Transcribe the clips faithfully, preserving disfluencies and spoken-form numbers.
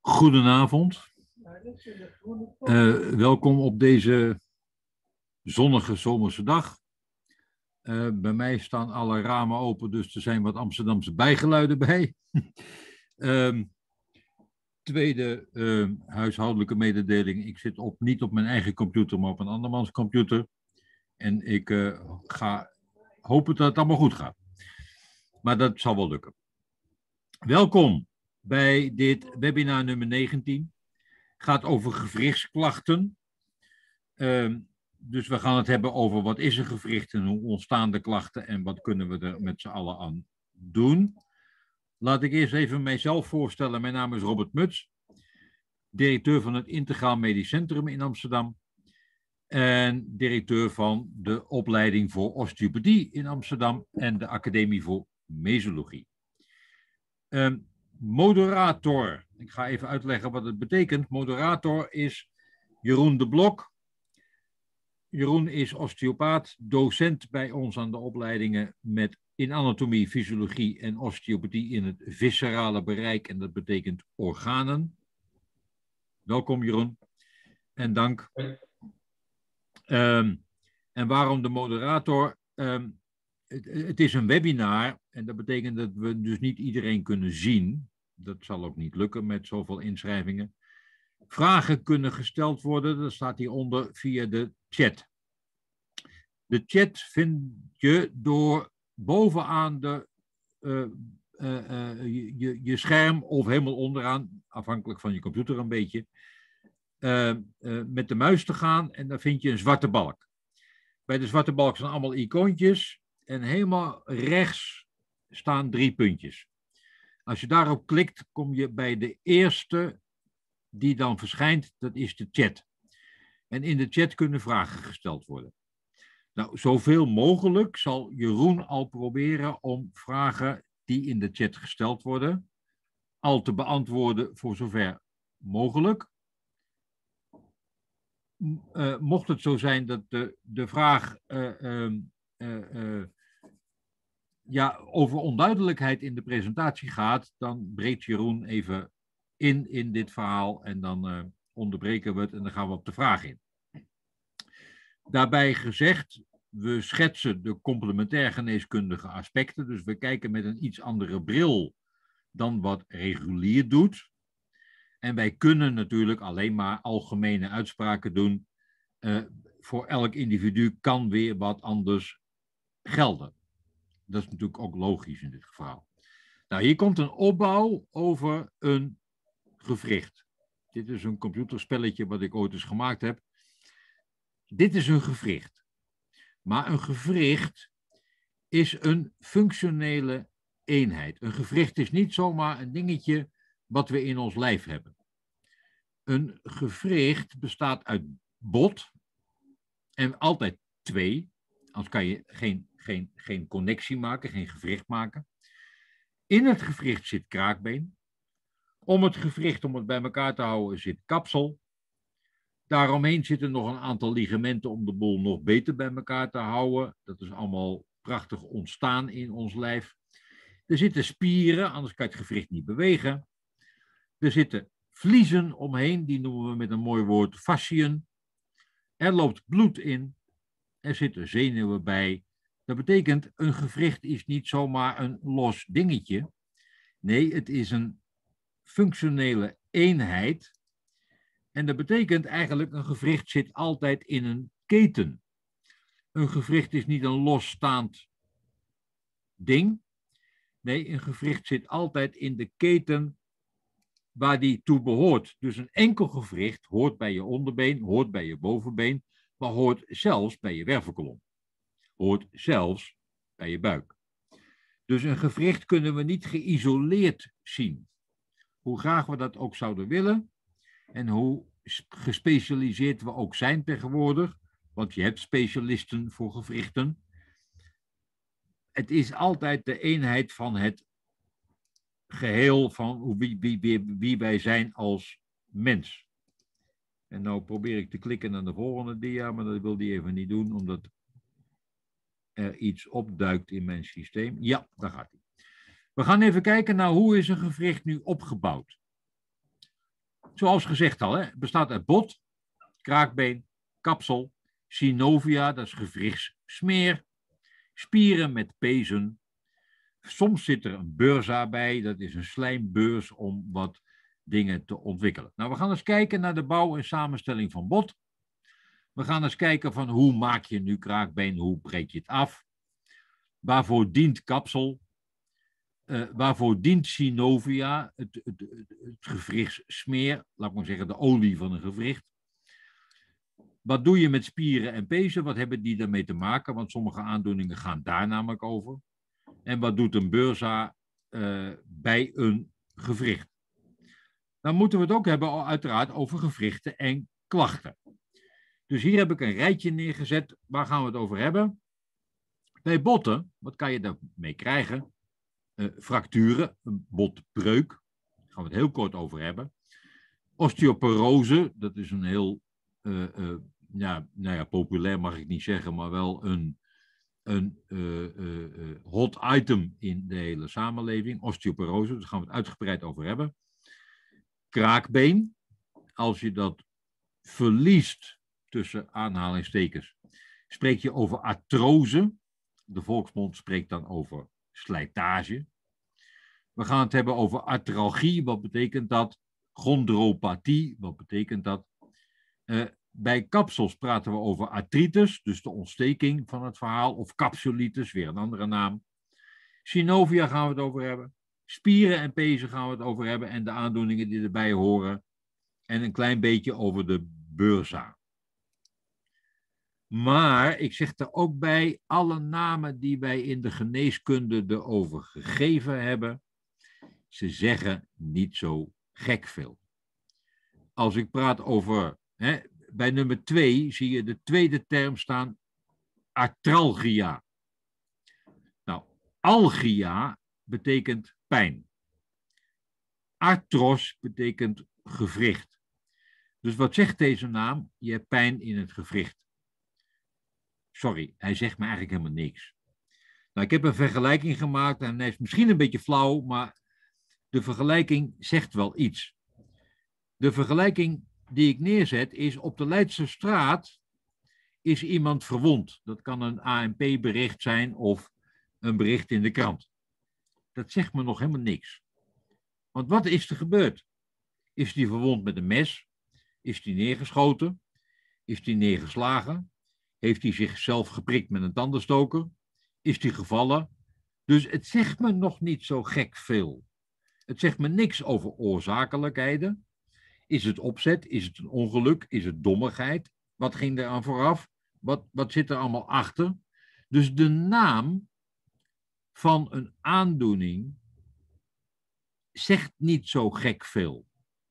Goedenavond. Uh, welkom op deze zonnige zomerse dag. Uh, bij mij staan alle ramen open, dus er zijn wat Amsterdamse bijgeluiden bij. um, tweede uh, huishoudelijke mededeling. Ik zit op, niet op mijn eigen computer, maar op een andermans computer. En ik uh, ga hopen dat het allemaal goed gaat. Maar dat zal wel lukken. Welkom bij dit webinar nummer negentien. Het gaat over gewrichtsklachten. Uh, dus we gaan het hebben over wat is een gewricht en hoe ontstaan de klachten en wat kunnen we er met z'n allen aan doen. Laat ik eerst even mijzelf voorstellen. Mijn naam is Robert Muts, directeur van het Integraal Medisch Centrum in Amsterdam en directeur van de opleiding voor osteopathie in Amsterdam en de Academie voor Mesologie. Uh, moderator, ik ga even uitleggen wat het betekent. Moderator is Jeroen de Blok. Jeroen is osteopaat, docent bij ons aan de opleidingen met in anatomie, fysiologie en osteopathie in het viscerale bereik en dat betekent organen. Welkom Jeroen en dank. Um, en waarom de moderator? Um, het, het is een webinar en dat betekent dat we dus niet iedereen kunnen zien. Dat zal ook niet lukken met zoveel inschrijvingen. Vragen kunnen gesteld worden, dat staat hieronder, via de chat. De chat vind je door bovenaan de, uh, uh, uh, je, je scherm of helemaal onderaan, afhankelijk van je computer een beetje, uh, uh, met de muis te gaan en dan vind je een zwarte balk. Bij de zwarte balk zijn allemaal icoontjes en helemaal rechts staan drie puntjes. Als je daarop klikt, kom je bij de eerste die dan verschijnt, dat is de chat. En in de chat kunnen vragen gesteld worden. Nou, zoveel mogelijk zal Jeroen al proberen om vragen die in de chat gesteld worden, al te beantwoorden voor zover mogelijk. Uh, mocht het zo zijn dat de, de vraag uh, uh, uh, uh, ja, over onduidelijkheid in de presentatie gaat, dan breekt Jeroen even in in dit verhaal en dan uh, onderbreken we het en dan gaan we op de vraag in. Daarbij gezegd, we schetsen de complementair geneeskundige aspecten, dus we kijken met een iets andere bril dan wat regulier doet. En wij kunnen natuurlijk alleen maar algemene uitspraken doen. Uh, voor elk individu kan weer wat anders gelden. Dat is natuurlijk ook logisch in dit geval. Nou, hier komt een opbouw over een gewricht. Dit is een computerspelletje wat ik ooit eens gemaakt heb. Dit is een gewricht. Maar een gewricht is een functionele eenheid. Een gewricht is niet zomaar een dingetje wat we in ons lijf hebben. Een gewricht bestaat uit bot en altijd twee. Anders kan je geen, geen, geen connectie maken, geen gewricht maken. In het gewricht zit kraakbeen. Om het gewricht, om het bij elkaar te houden, zit kapsel. Daaromheen zitten nog een aantal ligamenten om de boel nog beter bij elkaar te houden. Dat is allemaal prachtig ontstaan in ons lijf. Er zitten spieren, anders kan je het gewricht niet bewegen. Er zitten vliezen omheen, die noemen we met een mooi woord fasciën. Er loopt bloed in. Er zitten zenuwen bij. Dat betekent, een gewricht is niet zomaar een los dingetje. Nee, het is een functionele eenheid. En dat betekent eigenlijk, een gewricht zit altijd in een keten. Een gewricht is niet een losstaand ding. Nee, een gewricht zit altijd in de keten waar die toe behoort. Dus een enkel gewricht hoort bij je onderbeen, hoort bij je bovenbeen, maar hoort zelfs bij je wervelkolom. Hoort zelfs bij je buik. Dus een gewricht kunnen we niet geïsoleerd zien. Hoe graag we dat ook zouden willen en hoe gespecialiseerd we ook zijn tegenwoordig, want je hebt specialisten voor gewrichten. Het is altijd de eenheid van het geheel van wie, wie, wie, wie wij zijn als mens. En nou probeer ik te klikken naar de volgende dia, maar dat wil die even niet doen, omdat er iets opduikt in mijn systeem. Ja, daar gaat hij. We gaan even kijken naar hoe is een gewricht nu opgebouwd. Zoals gezegd al, hè, het bestaat uit bot, kraakbeen, kapsel, synovia, dat is gewrichtssmeer, spieren met pezen. Soms zit er een bursa bij, dat is een slijmbeurs om wat dingen te ontwikkelen. Nou, we gaan eens kijken naar de bouw en samenstelling van bot. We gaan eens kijken van hoe maak je nu kraakbeen, hoe breek je het af? Waarvoor dient kapsel? Uh, waarvoor dient synovia, het, het, het, het gewrichtssmeer, laat ik maar zeggen de olie van een gewricht? Wat doe je met spieren en pezen? Wat hebben die daarmee te maken? Want sommige aandoeningen gaan daar namelijk over. En wat doet een bursa uh, bij een gewricht? Dan moeten we het ook hebben, uiteraard, over gewrichten en klachten. Dus hier heb ik een rijtje neergezet. Waar gaan we het over hebben? Bij botten, wat kan je daarmee krijgen? Uh, fracturen, een botbreuk. Daar gaan we het heel kort over hebben. Osteoporose, dat is een heel uh, uh, ja, nou ja, populair mag ik niet zeggen, maar wel een, een uh, uh, uh, hot item in de hele samenleving. Osteoporose, daar gaan we het uitgebreid over hebben. Kraakbeen, als je dat verliest, tussen aanhalingstekens, spreek je over artrose. De volksmond spreekt dan over slijtage. We gaan het hebben over artralgie, wat betekent dat? Chondropathie, wat betekent dat? Uh, bij kapsels praten we over artritis, dus de ontsteking van het verhaal, of capsulitis, weer een andere naam. Synovia gaan we het over hebben. Spieren en pezen gaan we het over hebben en de aandoeningen die erbij horen. En een klein beetje over de bursa. Maar ik zeg er ook bij, alle namen die wij in de geneeskunde erover gegeven hebben, ze zeggen niet zo gek veel. Als ik praat over, hè, bij nummer twee zie je de tweede term staan, artralgia. Nou, algia betekent pijn. Artros betekent gewricht. Dus wat zegt deze naam? Je hebt pijn in het gewricht. Sorry, hij zegt me eigenlijk helemaal niks. Nou, ik heb een vergelijking gemaakt en hij is misschien een beetje flauw, maar de vergelijking zegt wel iets. De vergelijking die ik neerzet is, op de Leidse straat is iemand verwond. Dat kan een A N P-bericht zijn of een bericht in de krant. Dat zegt me nog helemaal niks. Want wat is er gebeurd? Is die verwond met een mes? Is die neergeschoten? Is die neergeslagen? Heeft hij zichzelf geprikt met een tandenstoker? Is die gevallen? Dus het zegt me nog niet zo gek veel. Het zegt me niks over oorzakelijkheden. Is het opzet? Is het een ongeluk? Is het dommigheid? Wat ging er aan vooraf? Wat, wat zit er allemaal achter? Dus de naam van een aandoening zegt niet zo gek veel.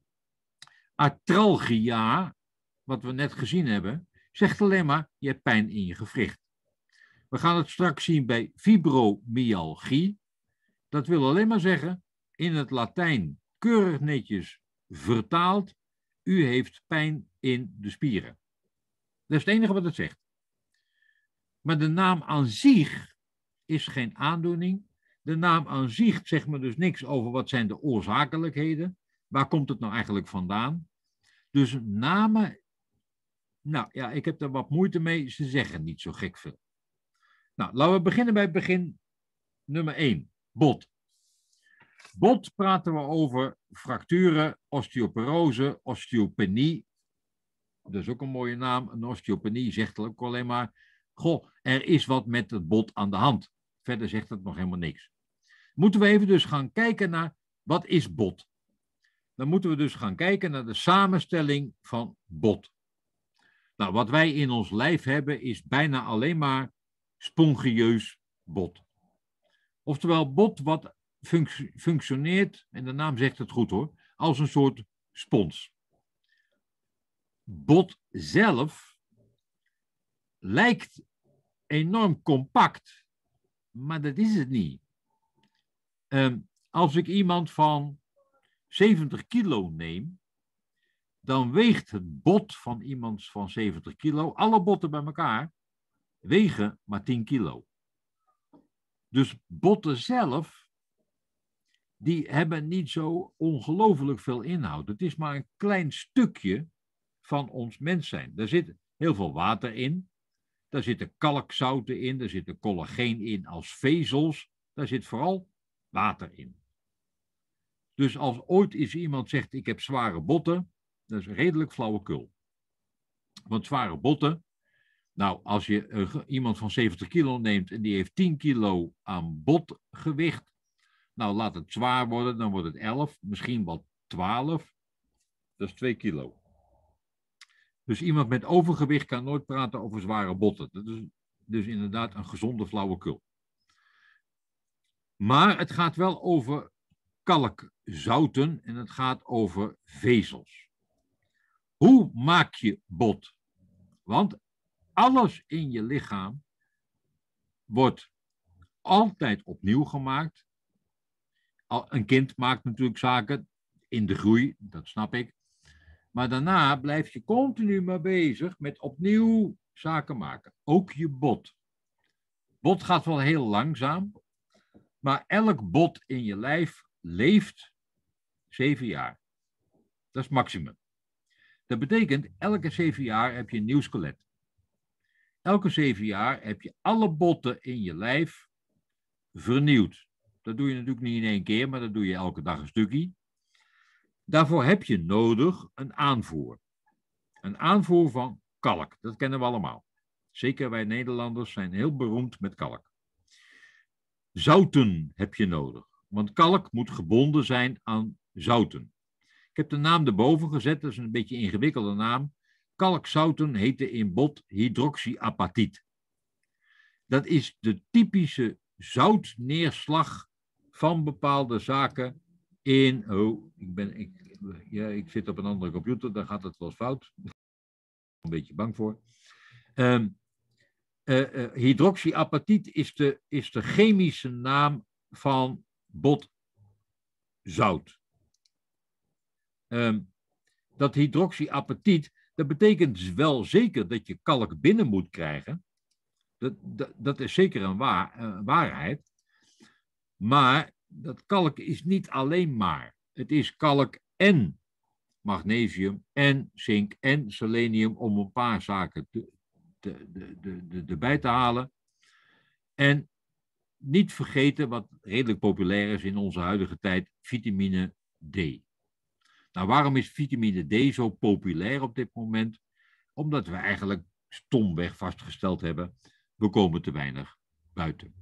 Artralgia, wat we net gezien hebben, zegt alleen maar, je hebt pijn in je gewricht. We gaan het straks zien bij fibromyalgie. Dat wil alleen maar zeggen, in het Latijn keurig netjes vertaald, u heeft pijn in de spieren. Dat is het enige wat het zegt. Maar de naam aan zich is geen aandoening. De naam aan zich zegt me dus niks over wat zijn de oorzakelijkheden. Waar komt het nou eigenlijk vandaan? Dus namen, nou ja, ik heb er wat moeite mee. Ze zeggen niet zo gek veel. Nou, laten we beginnen bij het begin. Nummer één, bot. Bot praten we over fracturen, osteoporose, osteopenie. Dat is ook een mooie naam. Een osteopenie zegt ook alleen maar, goh, er is wat met het bot aan de hand. Verder zegt het nog helemaal niks. Moeten we even dus gaan kijken naar, wat is bot? Dan moeten we dus gaan kijken naar de samenstelling van bot. Nou, wat wij in ons lijf hebben is bijna alleen maar spongieus bot. Oftewel bot wat func- functioneert, en de naam zegt het goed hoor, als een soort spons. Bot zelf lijkt enorm compact, maar dat is het niet. Um, als ik iemand van zeventig kilo neem, dan weegt het bot van iemand van zeventig kilo, alle botten bij elkaar, wegen maar tien kilo. Dus botten zelf die hebben niet zo ongelooflijk veel inhoud. Het is maar een klein stukje van ons mens zijn. Daar zit heel veel water in. Daar zitten kalkzouten in. Daar zit er collageen in als vezels. Daar zit vooral water in. Dus als ooit eens iemand zegt, ik heb zware botten, dat is redelijk flauwekul. Want zware botten, nou, als je uh, iemand van zeventig kilo neemt en die heeft tien kilo aan botgewicht, nou, laat het zwaar worden, dan wordt het elf, misschien wel twaalf. Dat is twee kilo. Dus iemand met overgewicht kan nooit praten over zware botten. Dat is dus inderdaad een gezonde flauwekul. Maar het gaat wel over kalkzouten en het gaat over vezels. Hoe maak je bot? Want alles in je lichaam wordt altijd opnieuw gemaakt. Een kind maakt natuurlijk zaken in de groei, dat snap ik. Maar daarna blijf je continu maar bezig met opnieuw zaken maken. Ook je bot. Bot gaat wel heel langzaam, maar elk bot in je lijf leeft zeven jaar. Dat is het maximum. Dat betekent, elke zeven jaar heb je een nieuw skelet. Elke zeven jaar heb je alle botten in je lijf vernieuwd. Dat doe je natuurlijk niet in één keer, maar dat doe je elke dag een stukje. Daarvoor heb je nodig een aanvoer. Een aanvoer van kalk, dat kennen we allemaal. Zeker wij Nederlanders zijn heel beroemd met kalk. Zouten heb je nodig, want kalk moet gebonden zijn aan zouten. Ik heb de naam erboven gezet, dat is een beetje een ingewikkelde naam. Kalkzouten heten in bot hydroxyapatiet. Dat is de typische zoutneerslag van bepaalde zaken in... Oh, ik, ben, ik, ja, ik zit op een andere computer, daar gaat het wel eens fout. Ik ben er een beetje bang voor. Um, uh, uh, hydroxyapatiet is de, is de chemische naam van botzout. Um, dat hydroxyapatiet, dat betekent wel zeker dat je kalk binnen moet krijgen. Dat, dat, dat is zeker een, waar, een waarheid. Maar dat kalk is niet alleen maar. Het is kalk en magnesium en zink en selenium om een paar zaken te, te, de, de, de, erbij te halen. En niet vergeten, wat redelijk populair is in onze huidige tijd, vitamine D. Nou, waarom is vitamine D zo populair op dit moment? Omdat we eigenlijk stomweg vastgesteld hebben, we komen te weinig buiten.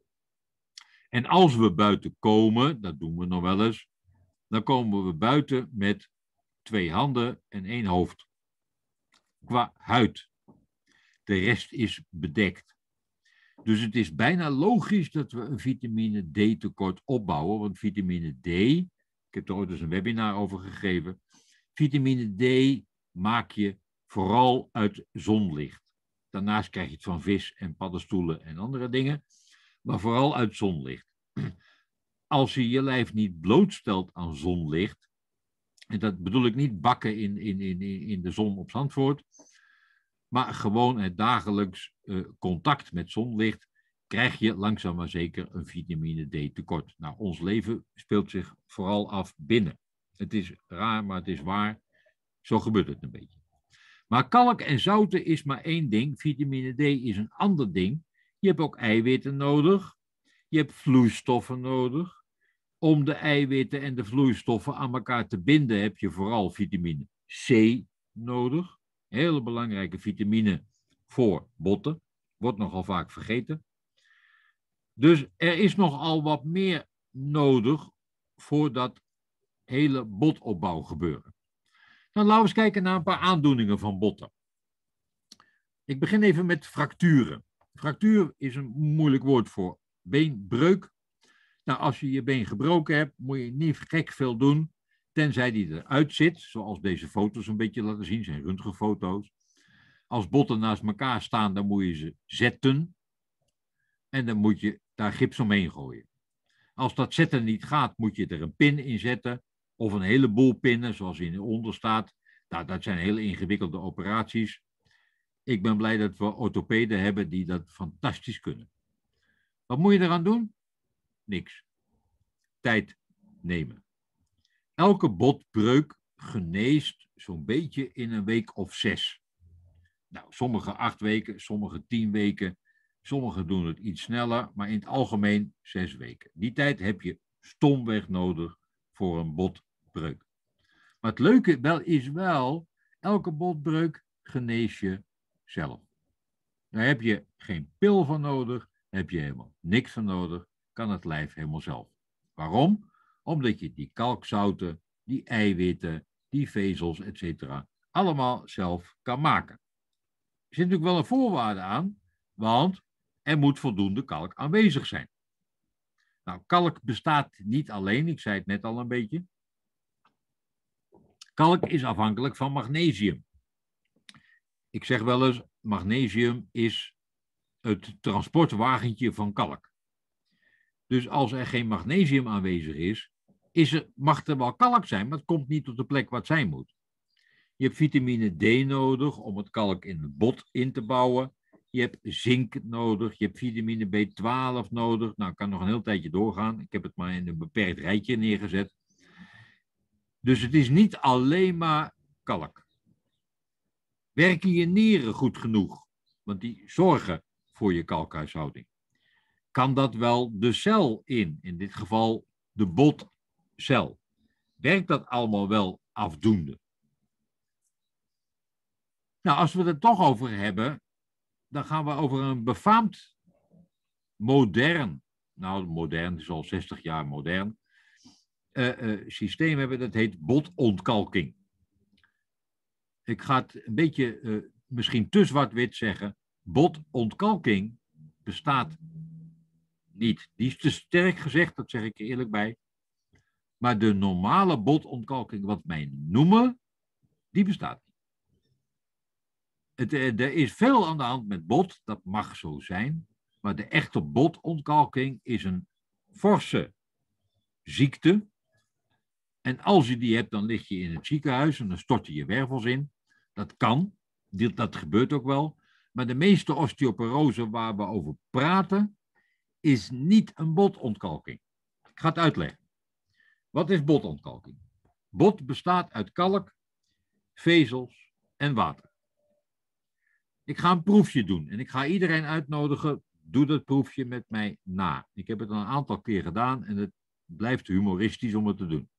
En als we buiten komen, dat doen we nog wel eens, dan komen we buiten met twee handen en één hoofd. Qua huid. De rest is bedekt. Dus het is bijna logisch dat we een vitamine D tekort opbouwen, want vitamine D, ik heb er ooit eens een webinar over gegeven, vitamine D maak je vooral uit zonlicht. Daarnaast krijg je het van vis en paddenstoelen en andere dingen, maar vooral uit zonlicht. Als je je lijf niet blootstelt aan zonlicht, en dat bedoel ik niet bakken in, in, in, in de zon op Zandvoort, maar gewoon het dagelijks uh, contact met zonlicht, krijg je langzaam maar zeker een vitamine D tekort. Nou, ons leven speelt zich vooral af binnen. Het is raar, maar het is waar. Zo gebeurt het een beetje. Maar kalk en zouten is maar één ding. Vitamine D is een ander ding. Je hebt ook eiwitten nodig. Je hebt vloeistoffen nodig. Om de eiwitten en de vloeistoffen aan elkaar te binden heb je vooral vitamine C nodig. Hele belangrijke vitamine voor botten. Wordt nogal vaak vergeten. Dus er is nogal wat meer nodig voor dat hele botopbouw gebeuren. Nou, laten we eens kijken naar een paar aandoeningen van botten. Ik begin even met fracturen. Fractuur is een moeilijk woord voor beenbreuk. Nou, als je je been gebroken hebt, moet je niet gek veel doen, tenzij die eruit zit, zoals deze foto's een beetje laten zien, zijn röntgenfoto's. Als botten naast elkaar staan, dan moet je ze zetten en dan moet je daar gips omheen gooien. Als dat zetten niet gaat, moet je er een pin in zetten of een heleboel pinnen, zoals hieronder staat. Nou, dat zijn hele ingewikkelde operaties. Ik ben blij dat we orthopeden hebben die dat fantastisch kunnen. Wat moet je eraan doen? Niks. Tijd. nemen. Elke botbreuk geneest zo'n beetje in een week of zes. Nou, sommige acht weken, sommige tien weken, sommigen doen het iets sneller, maar in het algemeen zes weken. Die tijd heb je stomweg nodig voor een botbreuk. Maar het leuke wel is wel, elke botbreuk genees je zelf. Daar heb je geen pil van nodig, daar heb je helemaal niks van nodig, kan het lijf helemaal zelf. Waarom? Omdat je die kalkzouten, die eiwitten, die vezels, et cetera allemaal zelf kan maken. Er zit natuurlijk wel een voorwaarde aan, want er moet voldoende kalk aanwezig zijn. Nou, kalk bestaat niet alleen, ik zei het net al een beetje. Kalk is afhankelijk van magnesium. Ik zeg wel eens, magnesium is het transportwagentje van kalk. Dus als er geen magnesium aanwezig is, is er, mag er wel kalk zijn, maar het komt niet op de plek waar het zijn moet. Je hebt vitamine D nodig om het kalk in het bot in te bouwen. Je hebt zink nodig, je hebt vitamine B twaalf nodig. Nou, ik kan nog een heel tijdje doorgaan. Ik heb het maar in een beperkt rijtje neergezet. Dus het is niet alleen maar kalk. Werken je nieren goed genoeg? Want die zorgen voor je kalkhuishouding. Kan dat wel de cel in? In dit geval de botcel. Werkt dat allemaal wel afdoende? Nou, als we het er toch over hebben, dan gaan we over een befaamd modern, nou modern is al zestig jaar modern, uh, uh, systeem hebben, dat heet botontkalking. Ik ga het een beetje uh, misschien te zwart-wit zeggen, botontkalking bestaat niet. Die is te sterk gezegd, dat zeg ik er eerlijk bij. Maar de normale botontkalking, wat wij noemen, die bestaat niet. Het, er is veel aan de hand met bot, dat mag zo zijn. Maar de echte botontkalking is een forse ziekte. En als je die hebt, dan lig je in het ziekenhuis en dan stort je je wervels in. Dat kan, dat gebeurt ook wel. Maar de meeste osteoporose waar we over praten, is niet een botontkalking. Ik ga het uitleggen. Wat is botontkalking? Bot bestaat uit kalk, vezels en water. Ik ga een proefje doen en ik ga iedereen uitnodigen, doe dat proefje met mij na. Ik heb het al een aantal keer gedaan en het blijft humoristisch om het te doen.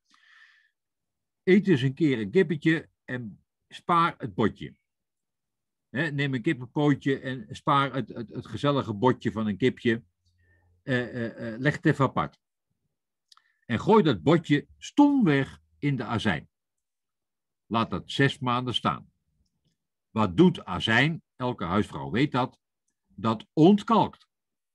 Eet eens een keer een kippetje en spaar het botje. He, neem een kippenpootje en spaar het, het, het gezellige botje van een kipje. Uh, uh, uh, leg het even apart. En gooi dat botje stomweg in de azijn. Laat dat zes maanden staan. Wat doet azijn? Elke huisvrouw weet dat. Dat ontkalkt.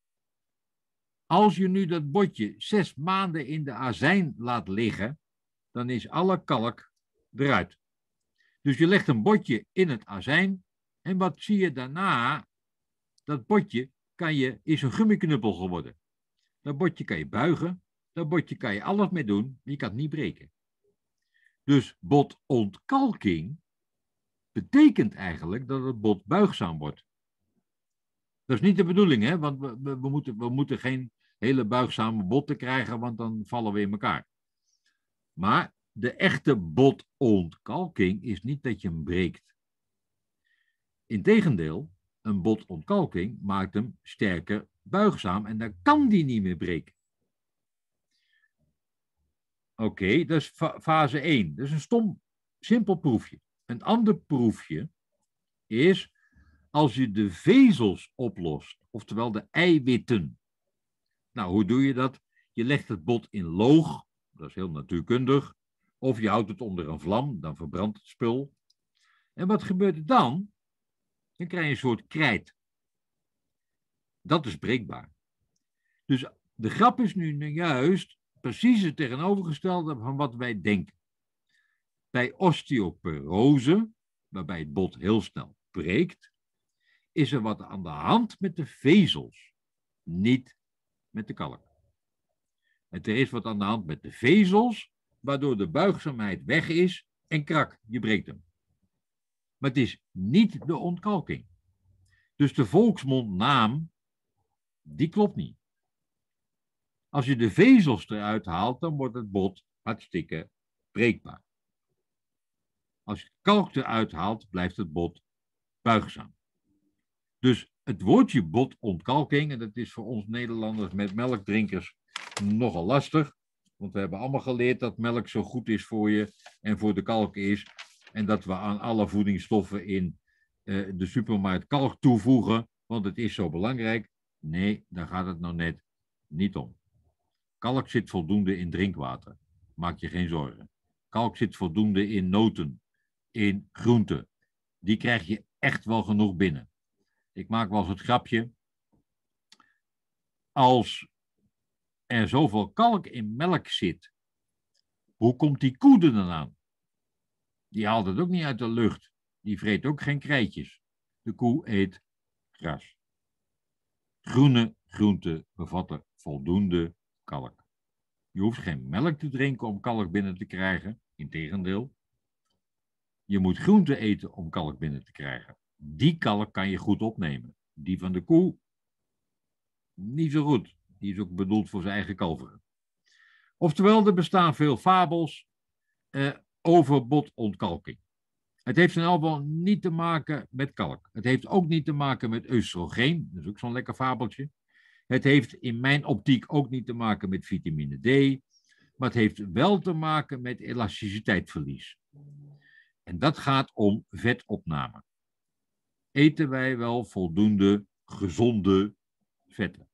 Als je nu dat botje zes maanden in de azijn laat liggen, dan is alle kalk eruit. Dus je legt een botje in het azijn en wat zie je daarna? Dat botje kan je, is een gummiknuppel geworden. Dat botje kan je buigen, dat botje kan je alles mee doen, maar je kan het niet breken. Dus botontkalking betekent eigenlijk dat het bot buigzaam wordt. Dat is niet de bedoeling, hè? Want we, we, we, moeten, we moeten geen hele buigzame botten krijgen, want dan vallen we in elkaar. Maar de echte botontkalking is niet dat je hem breekt. Integendeel, een botontkalking maakt hem sterker buigzaam en dan kan die niet meer breken. Oké, okay, dat is fa fase één. Dat is een stom, simpel proefje. Een ander proefje is als je de vezels oplost, oftewel de eiwitten. Nou, hoe doe je dat? Je legt het bot in loog, dat is heel natuurkundig, of je houdt het onder een vlam, dan verbrandt het spul. En wat gebeurt er dan? Dan krijg je een soort krijt. Dat is breekbaar. Dus de grap is nu juist precies het tegenovergestelde van wat wij denken. Bij osteoporose, waarbij het bot heel snel breekt, is er wat aan de hand met de vezels, niet met de kalk. En er is wat aan de hand met de vezels, waardoor de buigzaamheid weg is en krak, je breekt hem. Maar het is niet de ontkalking. Dus de volksmondnaam, die klopt niet. Als je de vezels eruit haalt, dan wordt het bot hartstikke breekbaar. Als je kalk eruit haalt, blijft het bot buigzaam. Dus het woordje botontkalking, en dat is voor ons Nederlanders met melkdrinkers nogal lastig, want we hebben allemaal geleerd dat melk zo goed is voor je en voor de kalk is, en dat we aan alle voedingsstoffen in uh, de supermarkt kalk toevoegen, want het is zo belangrijk. Nee, daar gaat het nou net niet om. Kalk zit voldoende in drinkwater. Maak je geen zorgen. Kalk zit voldoende in noten, in groenten. Die krijg je echt wel genoeg binnen. Ik maak wel eens het grapje. Als er zoveel kalk in melk zit, hoe komt die koe er dan aan? Die haalt het ook niet uit de lucht. Die vreet ook geen krijtjes. De koe eet gras. Groene groenten bevatten voldoende kalk. Je hoeft geen melk te drinken om kalk binnen te krijgen. Integendeel. Je moet groenten eten om kalk binnen te krijgen. Die kalk kan je goed opnemen. Die van de koe niet zo goed. Die is ook bedoeld voor zijn eigen kalveren. Oftewel, er bestaan veel fabels eh, over botontkalking. Het heeft in elk geval niet te maken met kalk. Het heeft ook niet te maken met oestrogeen. Dat is ook zo'n lekker fabeltje. Het heeft in mijn optiek ook niet te maken met vitamine D. Maar het heeft wel te maken met elasticiteitsverlies. En dat gaat om vetopname. Eten wij wel voldoende gezonde vetten?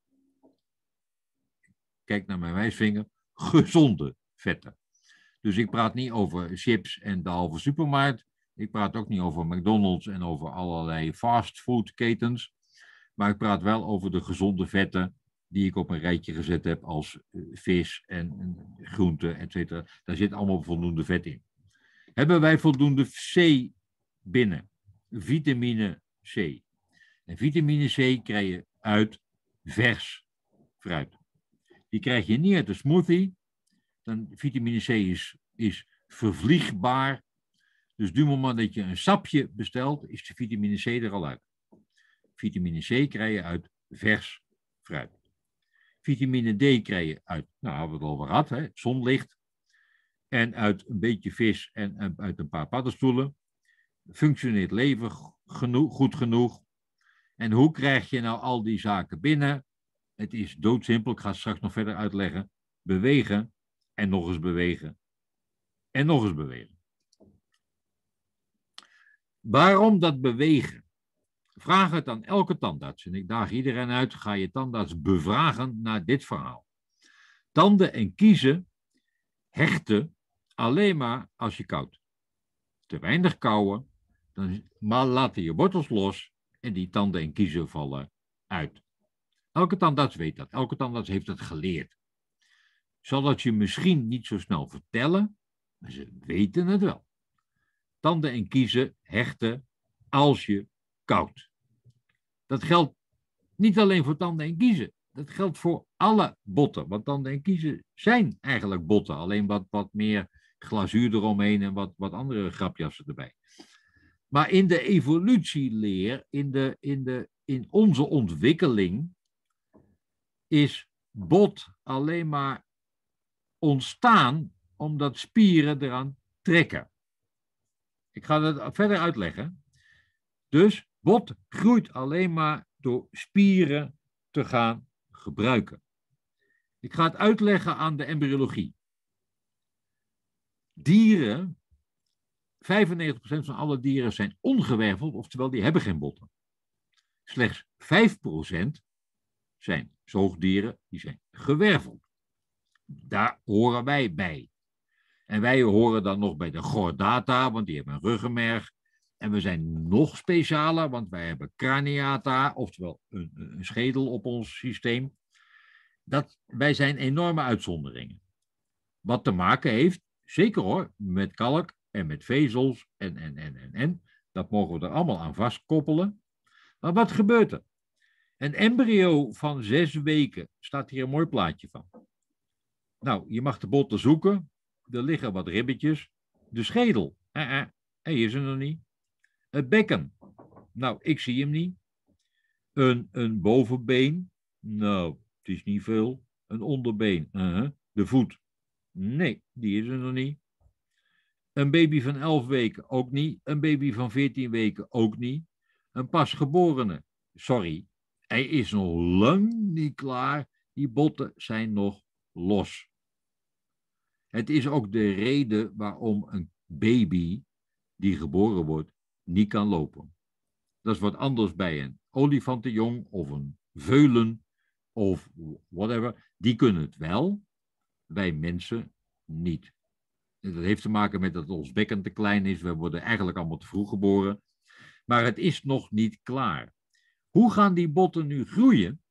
Kijk naar mijn wijsvinger. Gezonde vetten. Dus ik praat niet over chips en de halve supermarkt. Ik praat ook niet over McDonald's en over allerlei fastfoodketens. Maar ik praat wel over de gezonde vetten die ik op een rijtje gezet heb als vis en, en groenten, et cetera. Daar zit allemaal voldoende vet in. Hebben wij voldoende C binnen? Vitamine C. En vitamine C krijg je uit vers fruit. Die krijg je niet uit de smoothie. Dan, vitamine C is, is vervliegbaar. Dus du moment dat je een sapje bestelt, is de vitamine C er al uit. Vitamine C krijg je uit vers fruit. Vitamine D krijg je uit, nou hebben we het al gehad, hè, zonlicht. En uit een beetje vis en uit een paar paddenstoelen. Functioneert leven genoeg, goed genoeg. En hoe krijg je nou al die zaken binnen? Het is doodsimpel, ik ga het straks nog verder uitleggen. Bewegen en nog eens bewegen. En nog eens bewegen. Waarom dat bewegen? Vraag het aan elke tandarts. En ik daag iedereen uit, ga je tandarts bevragen naar dit verhaal. Tanden en kiezen hechten alleen maar als je koudt. Te weinig kauwen, dan laten je wortels los en die tanden en kiezen vallen uit. Elke tandarts weet dat. Elke tandarts heeft het geleerd. Zal dat je misschien niet zo snel vertellen, maar ze weten het wel. Tanden en kiezen hechten als je koudt. Dat geldt niet alleen voor tanden en kiezen. Dat geldt voor alle botten. Want tanden en kiezen zijn eigenlijk botten. Alleen wat, wat meer glazuur eromheen en wat, wat andere grapjassen erbij. Maar in de evolutieleer, in, de, in, de, in onze ontwikkeling, is bot alleen maar ontstaan omdat spieren eraan trekken. Ik ga dat verder uitleggen. Dus bot groeit alleen maar door spieren te gaan gebruiken. Ik ga het uitleggen aan de embryologie. Dieren, vijfennegentig procent van alle dieren zijn ongewerveld, oftewel die hebben geen botten. Slechts vijf procent zijn zoogdieren, die zijn gewerveld. Daar horen wij bij. En wij horen dan nog bij de chordata, want die hebben een ruggenmerg. En we zijn nog specialer, want wij hebben craniata, oftewel een, een schedel op ons systeem. Dat, wij zijn enorme uitzonderingen. Wat te maken heeft, zeker hoor, met kalk en met vezels en, en, en, en, en. Dat mogen we er allemaal aan vastkoppelen. Maar wat gebeurt er? Een embryo van zes weken, staat hier een mooi plaatje van. Nou, je mag de botten zoeken. Er liggen wat ribbetjes. De schedel, eh, eh, hij is er nog niet. Het bekken, nou, ik zie hem niet. Een, een bovenbeen, nou, het is niet veel. Een onderbeen. Uh-huh. De voet. Nee, die is er nog niet. Een baby van elf weken ook niet. Een baby van veertien weken ook niet. Een pasgeborene. Sorry, hij is nog lang niet klaar. Die botten zijn nog los. Het is ook de reden waarom een baby die geboren wordt niet kan lopen. Dat is wat anders bij een olifantenjong of een veulen of whatever. Die kunnen het wel, wij mensen niet. Dat heeft te maken met dat ons bekken te klein is. We worden eigenlijk allemaal te vroeg geboren. Maar het is nog niet klaar. Hoe gaan die botten nu groeien?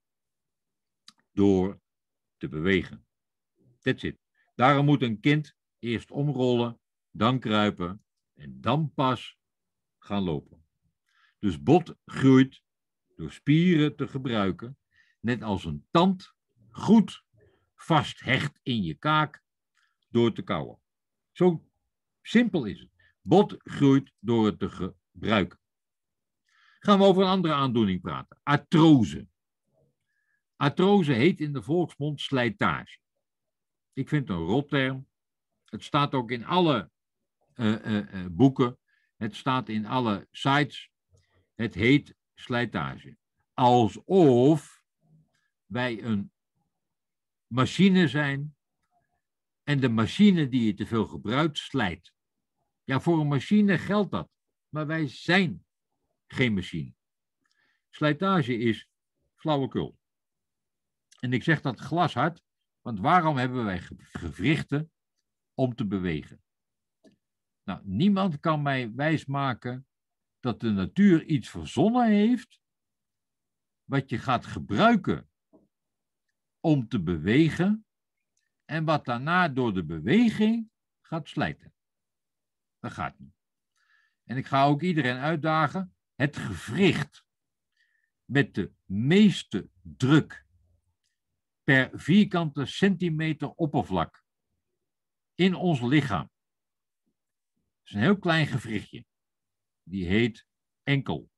Door te bewegen. That's it. Daarom moet een kind eerst omrollen, dan kruipen en dan pas gaan lopen. Dus bot groeit door spieren te gebruiken, net als een tand goed vasthecht in je kaak door te kauwen. Zo simpel is het. Bot groeit door het te gebruiken. Gaan we over een andere aandoening praten. Artrose. Artrose heet in de volksmond slijtage. Ik vind het een rotterm. Het staat ook in alle uh, uh, uh, boeken. Het staat in alle sites. Het heet slijtage. Alsof wij een machine zijn en de machine die je te veel gebruikt slijt. Ja, voor een machine geldt dat. Maar wij zijn geen machine. Slijtage is flauwekul. En ik zeg dat glashard, want waarom hebben wij gewrichten om te bewegen? Nou, niemand kan mij wijsmaken dat de natuur iets verzonnen heeft wat je gaat gebruiken om te bewegen en wat daarna door de beweging gaat slijten. Dat gaat niet. En ik ga ook iedereen uitdagen, het gewricht met de meeste druk per vierkante centimeter oppervlak in ons lichaam. Dat is een heel klein gewrichtje. Die heet enkel.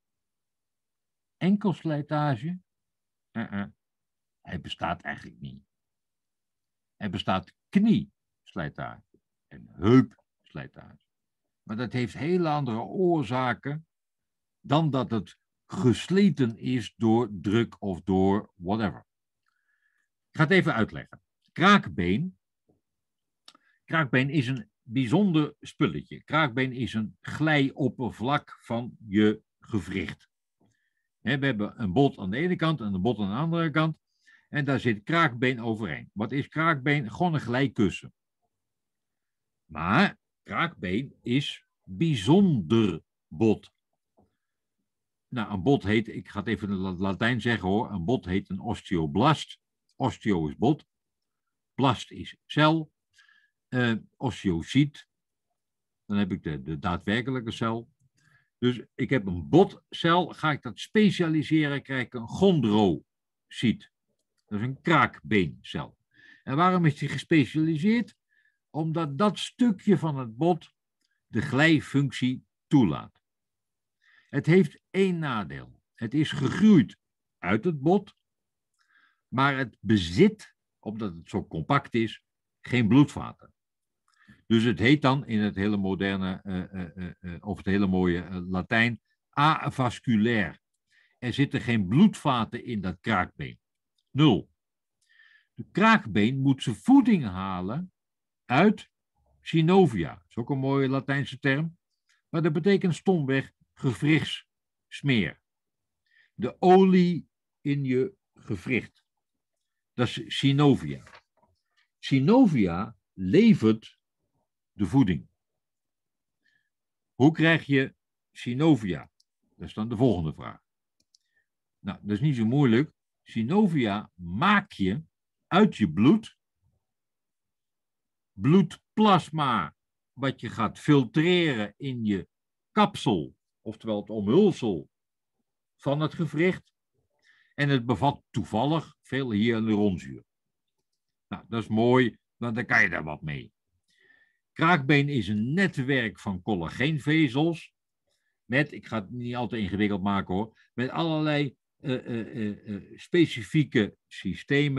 Enkelslijtage? Uh-uh. Hij bestaat eigenlijk niet. Er bestaat knieslijtage en heupslijtage. Maar dat heeft hele andere oorzaken dan dat het gesleten is door druk of door whatever. Ik ga het even uitleggen. Kraakbeen. Kraakbeen is een bijzonder spulletje. Kraakbeen is een glijoppervlak van je gewricht. We hebben een bot aan de ene kant en een bot aan de andere kant. En daar zit kraakbeen overheen. Wat is kraakbeen? Gewoon een glijkussen. Maar kraakbeen is bijzonder bot. Nou, een bot heet, ik ga het even in het Latijn zeggen hoor, een bot heet een osteoblast. Osteo is bot, blast is cel, uh, osteocyt, dan heb ik de, de daadwerkelijke cel. Dus ik heb een botcel, ga ik dat specialiseren, krijg ik een chondrocyt. Dat is een kraakbeencel. En waarom is die gespecialiseerd? Omdat dat stukje van het bot de glijfunctie toelaat. Het heeft één nadeel. Het is gegroeid uit het bot, maar het bezit, omdat het zo compact is, geen bloedvaten. Dus het heet dan in het hele moderne, uh, uh, uh, of het hele mooie uh, Latijn, avasculair. Er zitten geen bloedvaten in dat kraakbeen. Nul. De kraakbeen moet zijn voeding halen uit synovia. Dat is ook een mooie Latijnse term. Maar dat betekent stomweg gewrichtssmeer. De olie in je gewricht. Dat is synovia. Synovia levert de voeding. Hoe krijg je synovia? Dat is dan de volgende vraag. Nou, dat is niet zo moeilijk. Synovia maak je uit je bloed. Bloedplasma, wat je gaat filtreren in je kapsel, oftewel het omhulsel van het gewricht. En het bevat toevallig veel hyaluronzuur. Nou, dat is mooi, want dan kan je daar wat mee. Kraakbeen is een netwerk van collageenvezels met, ik ga het niet al te ingewikkeld maken hoor, met allerlei uh, uh, uh, specifieke systemen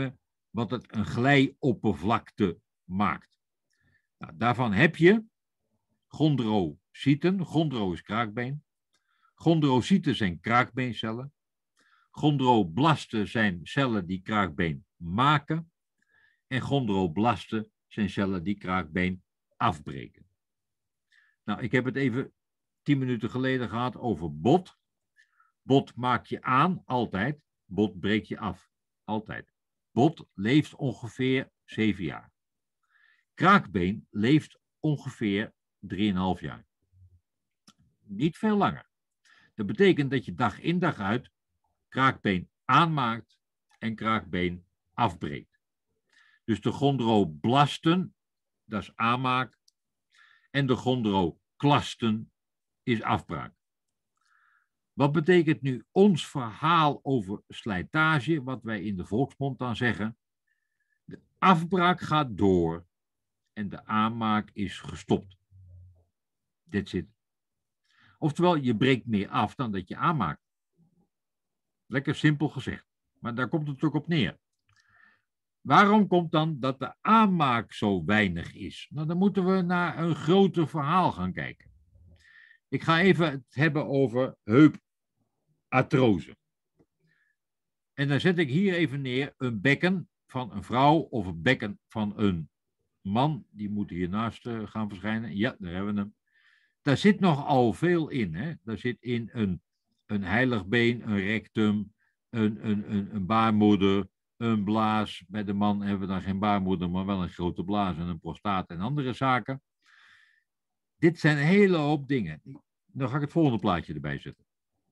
wat het een glijoppervlakte maakt. Nou, daarvan heb je chondrocyten. Chondro is kraakbeen. Chondrocyten zijn kraakbeencellen. Chondroblasten zijn cellen die kraakbeen maken. En chondroblasten zijn cellen die kraakbeen afbreken. Nou, ik heb het even tien minuten geleden gehad over bot. Bot maak je aan, altijd. Bot breek je af, altijd. Bot leeft ongeveer zeven jaar. Kraakbeen leeft ongeveer drieënhalf jaar. Niet veel langer. Dat betekent dat je dag in dag uit kraakbeen aanmaakt en kraakbeen afbreekt. Dus de chondroblasten, dat is aanmaak, en de chondroclasten is afbraak. Wat betekent nu ons verhaal over slijtage, wat wij in de volksmond dan zeggen? De afbraak gaat door en de aanmaak is gestopt. That's it. Oftewel, je breekt meer af dan dat je aanmaakt. Lekker simpel gezegd, maar daar komt het ook op neer. Waarom komt dan dat de aanmaak zo weinig is? Nou, dan moeten we naar een groter verhaal gaan kijken. Ik ga even het hebben over heupartrose. En dan zet ik hier even neer een bekken van een vrouw of een bekken van een man. Die moet hiernaast uh, gaan verschijnen. Ja, daar hebben we hem. Daar zit nogal veel in. Hè? Daar zit in een, een heilig been, een rectum, een, een, een, een baarmoeder, een blaas. Bij de man hebben we dan geen baarmoeder, maar wel een grote blaas en een prostaat en andere zaken. Dit zijn een hele hoop dingen. Dan ga ik het volgende plaatje erbij zetten.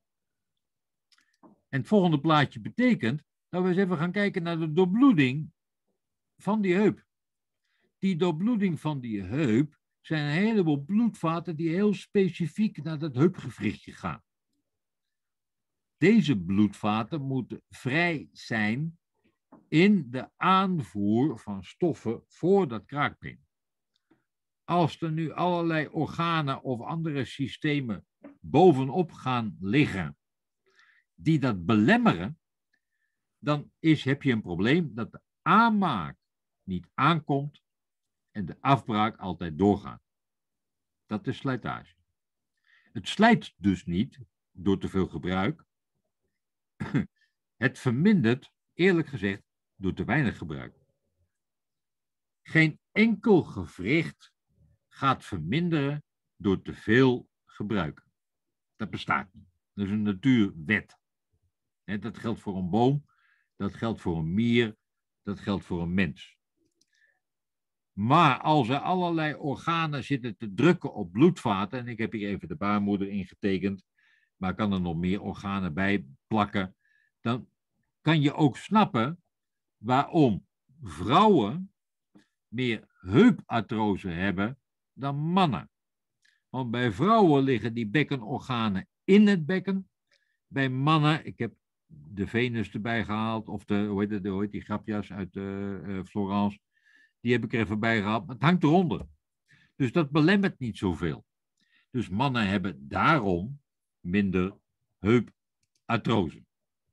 En het volgende plaatje betekent dat we eens even gaan kijken naar de doorbloeding van die heup. Die doorbloeding van die heup zijn een heleboel bloedvaten die heel specifiek naar dat heupgewrichtje gaan. Deze bloedvaten moeten vrij zijn in de aanvoer van stoffen voor dat kraakbeen. Als er nu allerlei organen of andere systemen bovenop gaan liggen die dat belemmeren, dan is, heb je een probleem dat de aanmaak niet aankomt en de afbraak altijd doorgaat. Dat is slijtage. Het slijt dus niet door te veel gebruik. Het vermindert, eerlijk gezegd, door te weinig gebruik. Geen enkel gewricht gaat verminderen door te veel gebruik. Dat bestaat niet. Dat is een natuurwet. Dat geldt voor een boom, dat geldt voor een mier, dat geldt voor een mens. Maar als er allerlei organen zitten te drukken op bloedvaten, en ik heb hier even de baarmoeder ingetekend, maar ik kan er nog meer organen bij plakken, dan kan je ook snappen waarom vrouwen meer heupartrose hebben dan mannen. Want bij vrouwen liggen die bekkenorganen in het bekken. Bij mannen, ik heb de Venus erbij gehaald, of de, hoe heet, het, hoe heet die grapjas uit uh, uh, Florence, die heb ik er even bij gehaald, maar het hangt eronder. Dus dat belemmert niet zoveel. Dus mannen hebben daarom minder heupartrose.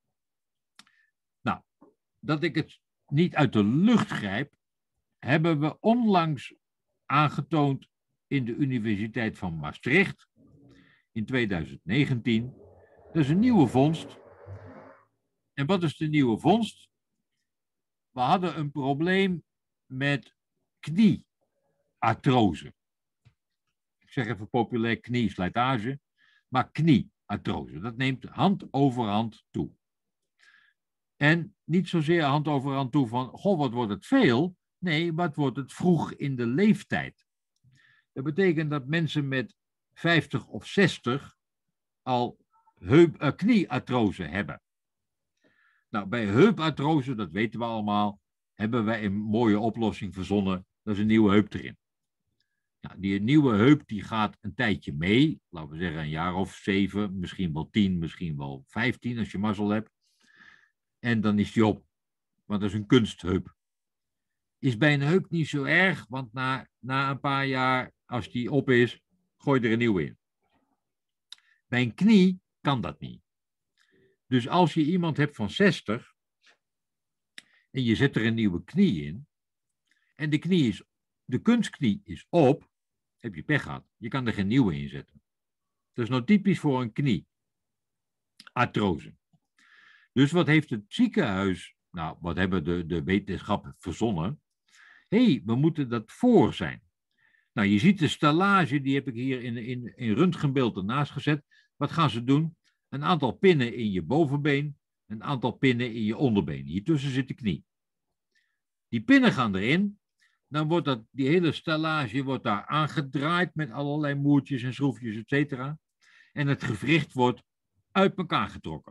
Nou, dat ik het niet uit de lucht grijp, hebben we onlangs aangetoond in de Universiteit van Maastricht in tweeduizend negentien. Dat is een nieuwe vondst. En wat is de nieuwe vondst? We hadden een probleem met knieartrose. Ik zeg even populair knieslijtage, maar knieartrose. Dat neemt hand over hand toe. En niet zozeer hand over hand toe van, goh, wat wordt het veel? Nee, wat wordt het vroeg in de leeftijd? Dat betekent dat mensen met vijftig of zestig al heup, uh, knieartrose hebben. Nou, bij heupartrose, dat weten we allemaal, hebben wij een mooie oplossing verzonnen. Dat is een nieuwe heup erin. Nou, die nieuwe heup die gaat een tijdje mee. Laten we zeggen een jaar of zeven, misschien wel tien, misschien wel vijftien als je mazzel hebt. En dan is die op. Want dat is een kunstheup. Is bij een heup niet zo erg, want na, na een paar jaar, als die op is, gooi je er een nieuwe in. Bij een knie kan dat niet. Dus als je iemand hebt van zestig en je zet er een nieuwe knie in, en de knie is, de kunstknie is op, heb je pech gehad. Je kan er geen nieuwe in zetten. Dat is nou typisch voor een knie. Artrose. Dus wat heeft het ziekenhuis, nou, wat hebben de, de wetenschap verzonnen? Hé, hey, we moeten dat voor zijn. Nou, je ziet de stellage, die heb ik hier in, in, in röntgenbeeld ernaast gezet. Wat gaan ze doen? Een aantal pinnen in je bovenbeen, een aantal pinnen in je onderbeen. Hiertussen zit de knie. Die pinnen gaan erin. Dan wordt dat, die hele stellage wordt daar aangedraaid met allerlei moertjes en schroefjes, et cetera. En het gewricht wordt uit elkaar getrokken.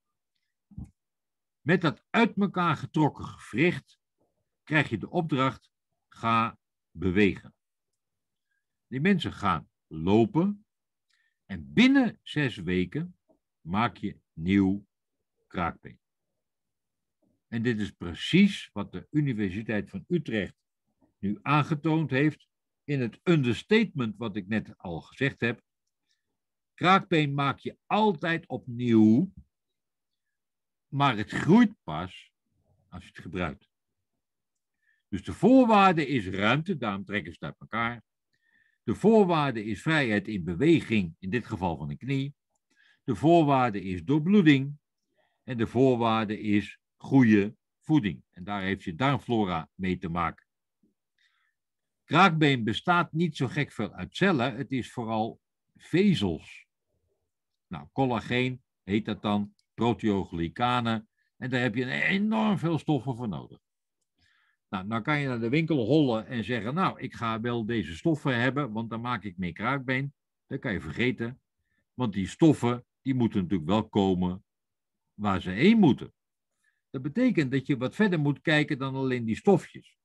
Met dat uit elkaar getrokken gewricht krijg je de opdracht, ga bewegen. Die mensen gaan lopen en binnen zes weken maak je nieuw kraakbeen. En dit is precies wat de Universiteit van Utrecht nu aangetoond heeft in het understatement wat ik net al gezegd heb. Kraakbeen maak je altijd opnieuw, maar het groeit pas als je het gebruikt. Dus de voorwaarde is ruimte, daarom trekken ze het uit elkaar. De voorwaarde is vrijheid in beweging, in dit geval van de knie. De voorwaarde is doorbloeding. En de voorwaarde is goede voeding. En daar heeft je darmflora mee te maken. Kraakbeen bestaat niet zo gek veel uit cellen. Het is vooral vezels. Nou, collageen heet dat dan, proteoglycanen. En daar heb je enorm veel stoffen voor nodig. Nou, dan kan je naar de winkel hollen en zeggen, nou, ik ga wel deze stoffen hebben, want dan maak ik mee kraakbeen. Dat kan je vergeten. Want die stoffen, die moeten natuurlijk wel komen waar ze heen moeten. Dat betekent dat je wat verder moet kijken dan alleen die stofjes.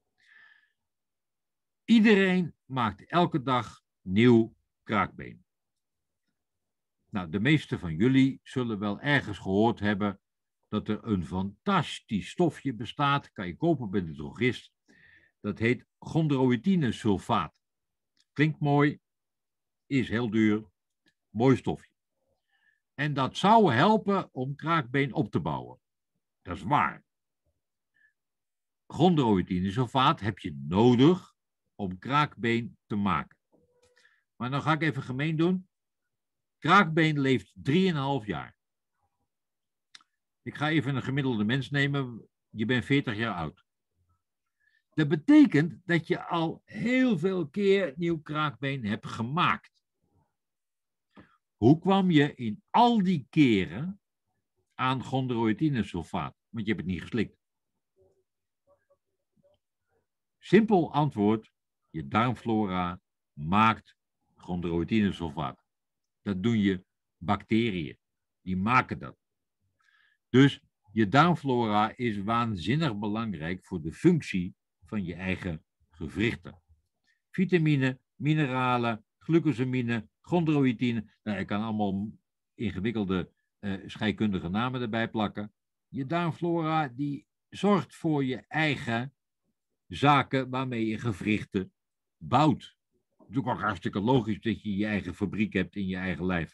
Iedereen maakt elke dag nieuw kraakbeen. Nou, de meeste van jullie zullen wel ergens gehoord hebben dat er een fantastisch stofje bestaat, kan je kopen bij de drogist. Dat heet chondroïtine-sulfaat. Klinkt mooi, is heel duur, mooi stofje. En dat zou helpen om kraakbeen op te bouwen. Dat is waar. Chondroïtine-sulfaat heb je nodig om kraakbeen te maken. Maar dan ga ik even gemeen doen. Kraakbeen leeft drieënhalf jaar. Ik ga even een gemiddelde mens nemen. Je bent veertig jaar oud. Dat betekent dat je al heel veel keer nieuw kraakbeen hebt gemaakt. Hoe kwam je in al die keren aan chondroïtine-sulfaat? Want je hebt het niet geslikt. Simpel antwoord. Je darmflora maakt chondroïtine-sulfaat. Dat doen je bacteriën. Die maken dat. Dus je darmflora is waanzinnig belangrijk voor de functie van je eigen gewrichten. Vitamine, mineralen, glucosamine, chondroïtine. Nou, ik kan allemaal ingewikkelde uh, scheikundige namen erbij plakken. Je darmflora die zorgt voor je eigen zaken waarmee je gewrichten bouwt. Het is natuurlijk ook hartstikke logisch dat je je eigen fabriek hebt in je eigen lijf.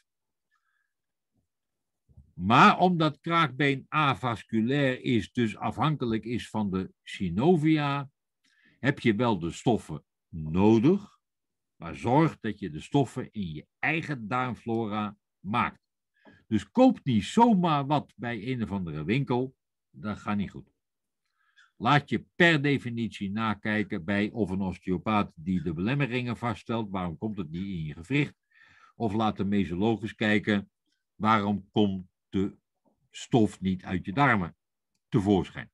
Maar omdat kraakbeen avasculair is, dus afhankelijk is van de synovia, heb je wel de stoffen nodig, maar zorg dat je de stoffen in je eigen darmflora maakt. Dus koop niet zomaar wat bij een of andere winkel, dat gaat niet goed. Laat je per definitie nakijken bij of een osteopaat die de belemmeringen vaststelt, waarom komt het niet in je gewricht, of laat de mesologisch kijken, waarom komt de stof niet uit je darmen tevoorschijn.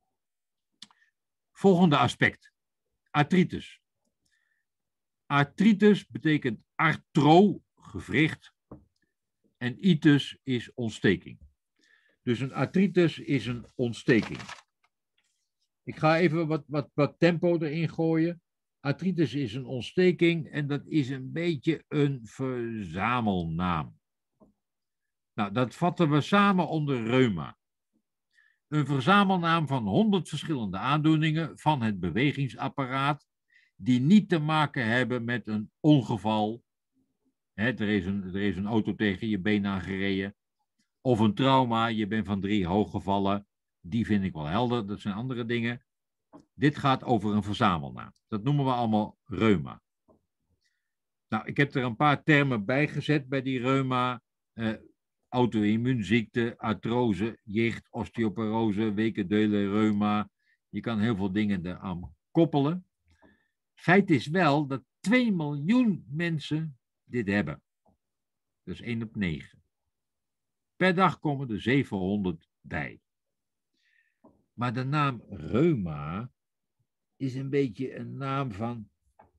Volgende aspect. Artritis. Artritis betekent artro, gewricht, en itis is ontsteking. Dus een artritis is een ontsteking. Ik ga even wat, wat, wat tempo erin gooien. Artritis is een ontsteking en dat is een beetje een verzamelnaam. Nou, dat vatten we samen onder reuma. Een verzamelnaam van honderd verschillende aandoeningen van het bewegingsapparaat die niet te maken hebben met een ongeval. Hè, er, is een, er is een auto tegen je been aangereden. Of een trauma, je bent van drie hoog gevallen. die vind ik wel helder, dat zijn andere dingen. Dit gaat over een verzamelnaam. Dat noemen we allemaal reuma. Nou, ik heb er een paar termen bij gezet bij die reuma. Uh, auto-immuunziekte, artrose, jicht, osteoporose, wekendeule, reuma. Je kan heel veel dingen eraan koppelen. Feit is wel dat twee miljoen mensen dit hebben. Dat is één op negen. Per dag komen er zevenhonderd bij. Maar de naam reuma is een beetje een naam van...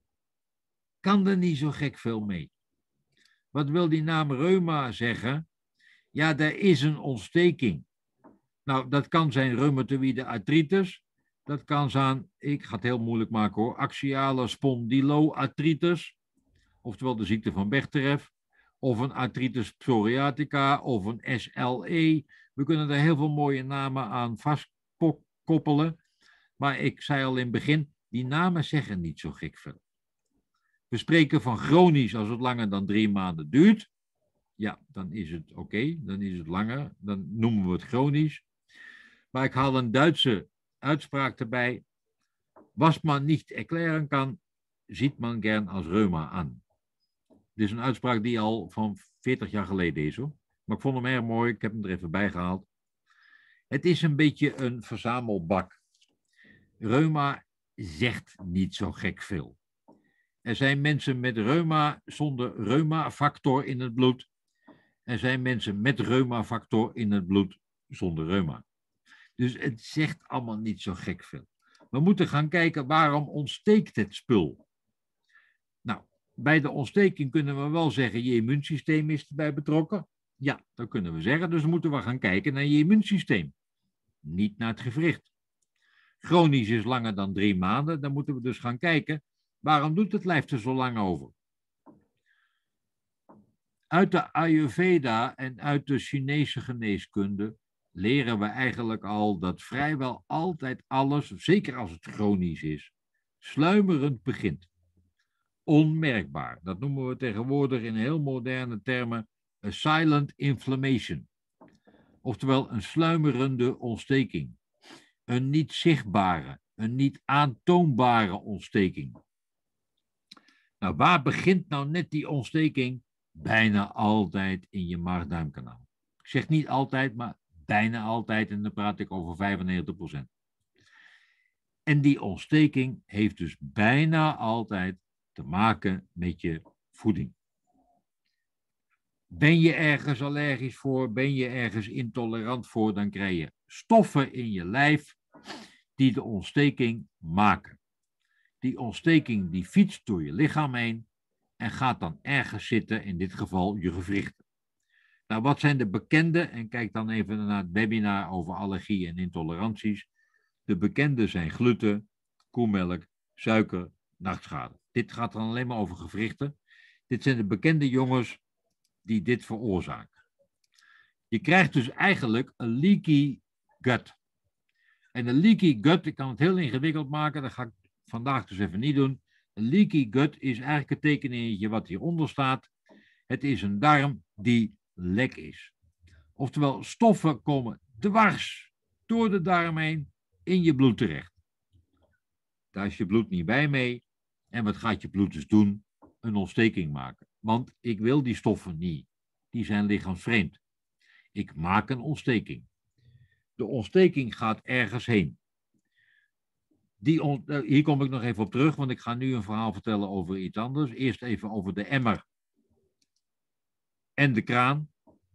kan er niet zo gek veel mee. Wat wil die naam reuma zeggen? Ja, er is een ontsteking. Nou, dat kan zijn reumatoïde artritis. Dat kan zijn, ik ga het heel moeilijk maken hoor, axiale spondyloartritis. Oftewel de ziekte van Bechterew. Of een artritis psoriatica. Of een S L E. We kunnen er heel veel mooie namen aan vastkoppelen. Maar ik zei al in het begin, die namen zeggen niet zo gek veel. We spreken van chronisch als het langer dan drie maanden duurt. Ja, dan is het oké, okay, dan is het langer, dan noemen we het chronisch. Maar ik haal een Duitse uitspraak erbij. Was man niet erklären kan, ziet man gern als reuma aan. Dit is een uitspraak die al van veertig jaar geleden is hoor. Maar ik vond hem erg mooi, ik heb hem er even bij gehaald. Het is een beetje een verzamelbak. Reuma zegt niet zo gek veel. Er zijn mensen met reuma zonder reumafactor in het bloed. Er zijn mensen met reumafactor in het bloed zonder reuma. Dus het zegt allemaal niet zo gek veel. We moeten gaan kijken waarom ontsteekt het spul. Nou, bij de ontsteking kunnen we wel zeggen je immuunsysteem is erbij betrokken. Ja, dat kunnen we zeggen. Dus moeten we gaan kijken naar je immuunsysteem. Niet naar het gewricht. Chronisch is langer dan drie maanden. Dan moeten we dus gaan kijken. Waarom doet het lijf er zo lang over? Uit de Ayurveda en uit de Chinese geneeskunde leren we eigenlijk al dat vrijwel altijd alles, zeker als het chronisch is, sluimerend begint. Onmerkbaar. Dat noemen we tegenwoordig in heel moderne termen a silent inflammation. Oftewel een sluimerende ontsteking. Een niet zichtbare, een niet aantoonbare ontsteking. Nou, waar begint nou net die ontsteking? Bijna altijd in je maag-darmkanaal. Ik zeg niet altijd, maar bijna altijd, en dan praat ik over vijfennegentig procent. En die ontsteking heeft dus bijna altijd te maken met je voeding. Ben je ergens allergisch voor, ben je ergens intolerant voor, dan krijg je stoffen in je lijf die de ontsteking maken. Die ontsteking die fietst door je lichaam heen en gaat dan ergens zitten, in dit geval je gewrichten. Nou, wat zijn de bekende, en kijk dan even naar het webinar over allergie en intoleranties. De bekende zijn gluten, koemelk, suiker, nachtschade. Dit gaat dan alleen maar over gewrichten. Dit zijn de bekende jongens die dit veroorzaken. Je krijgt dus eigenlijk een leaky gut. En een leaky gut, ik kan het heel ingewikkeld maken, dat ga ik vandaag dus even niet doen. Een leaky gut is eigenlijk het tekeningetje wat hieronder staat. Het is een darm die lek is. Oftewel, stoffen komen dwars door de darm heen in je bloed terecht. Daar is je bloed niet bij mee. En wat gaat je bloed dus doen? Een ontsteking maken. Want ik wil die stoffen niet. Die zijn lichaamsvreemd. Ik maak een ontsteking. De ontsteking gaat ergens heen. Die on- Hier kom ik nog even op terug, want ik ga nu een verhaal vertellen over iets anders. Eerst even over de emmer en de kraan.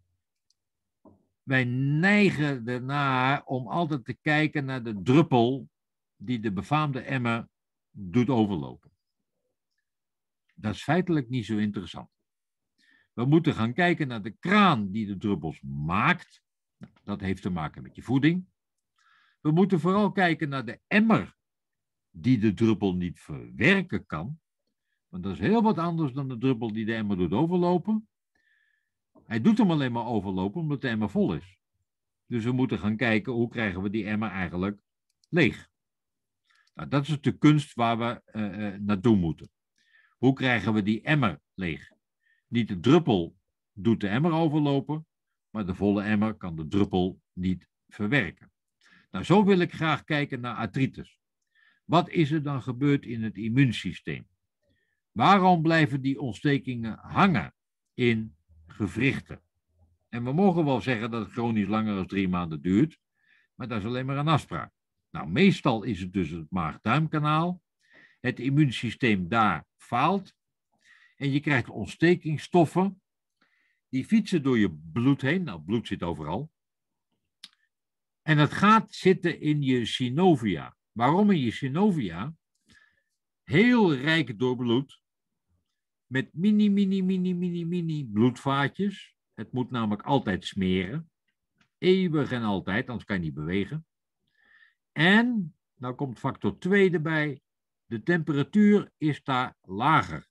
Wij neigen ernaar om altijd te kijken naar de druppel die de befaamde emmer doet overlopen. Dat is feitelijk niet zo interessant. We moeten gaan kijken naar de kraan die de druppels maakt. Dat heeft te maken met je voeding. We moeten vooral kijken naar de emmer die de druppel niet verwerken kan. Want dat is heel wat anders dan de druppel die de emmer doet overlopen. Hij doet hem alleen maar overlopen omdat de emmer vol is. Dus we moeten gaan kijken hoe krijgen we die emmer eigenlijk leeg. Nou, dat is de kunst waar we uh, uh, naartoe moeten. Hoe krijgen we die emmer leeg? Niet de druppel doet de emmer overlopen, maar de volle emmer kan de druppel niet verwerken. Nou, zo wil ik graag kijken naar artritis. Wat is er dan gebeurd in het immuunsysteem? Waarom blijven die ontstekingen hangen in gewrichten? En we mogen wel zeggen dat het chronisch langer dan drie maanden duurt, maar dat is alleen maar een afspraak. Nou, meestal is het dus het maag-darmkanaal. Het immuunsysteem daar faalt en je krijgt ontstekingsstoffen. Die fietsen door je bloed heen. Nou, bloed zit overal. En het gaat zitten in je synovia. Waarom in je synovia? Heel rijk door bloed. Met mini, mini, mini, mini, mini bloedvaatjes. Het moet namelijk altijd smeren. Eeuwig en altijd, anders kan je niet bewegen. En, nou komt factor twee erbij. De temperatuur is daar lager.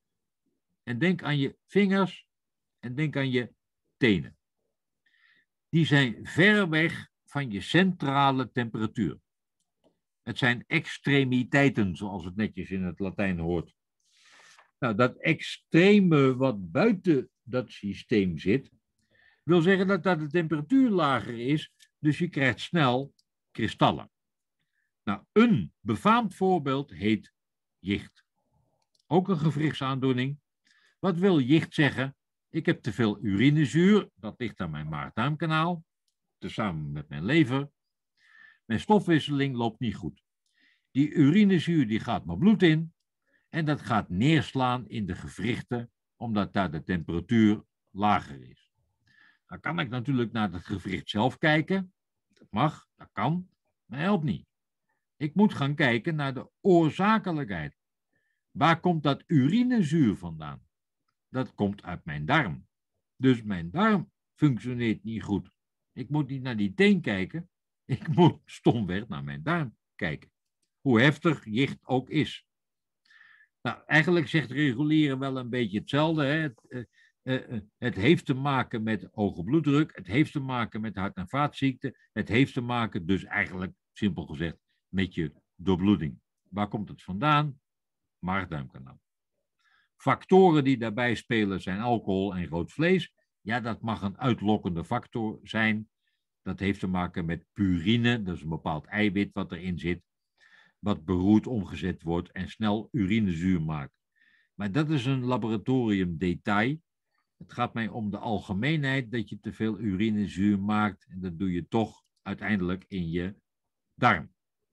En denk aan je vingers en denk aan je tenen. Die zijn ver weg van je centrale temperatuur. Het zijn extremiteiten, zoals het netjes in het Latijn hoort. Nou, dat extreme wat buiten dat systeem zit, wil zeggen dat, dat de temperatuur lager is, dus je krijgt snel kristallen. Nou, een befaamd voorbeeld heet jicht. Ook een gewrichtsaandoening. Wat wil jicht zeggen? Ik heb te veel urinezuur, dat ligt aan mijn maag-darmkanaal, tezamen met mijn lever. Mijn stofwisseling loopt niet goed. Die urinezuur die gaat mijn bloed in en dat gaat neerslaan in de gewrichten, omdat daar de temperatuur lager is. Dan kan ik natuurlijk naar het gewricht zelf kijken. Dat mag, dat kan, maar helpt niet. Ik moet gaan kijken naar de oorzakelijkheid. Waar komt dat urinezuur vandaan? Dat komt uit mijn darm. Dus mijn darm functioneert niet goed. Ik moet niet naar die teen kijken. Ik moet stomweg naar mijn darm kijken. Hoe heftig jicht ook is. Nou, eigenlijk zegt reguleren wel een beetje hetzelfde. Hè? Het, uh, uh, het heeft te maken met hoge bloeddruk. Het heeft te maken met hart- en vaatziekten. Het heeft te maken, dus eigenlijk, simpel gezegd, met je doorbloeding. Waar komt het vandaan? Maag-darmkanaal. Factoren die daarbij spelen zijn alcohol en rood vlees. Ja, dat mag een uitlokkende factor zijn. Dat heeft te maken met purine, dat is een bepaald eiwit wat erin zit, wat beroerd omgezet wordt en snel urinezuur maakt. Maar dat is een laboratoriumdetail. Het gaat mij om de algemeenheid dat je te veel urinezuur maakt en dat doe je toch uiteindelijk in je darm.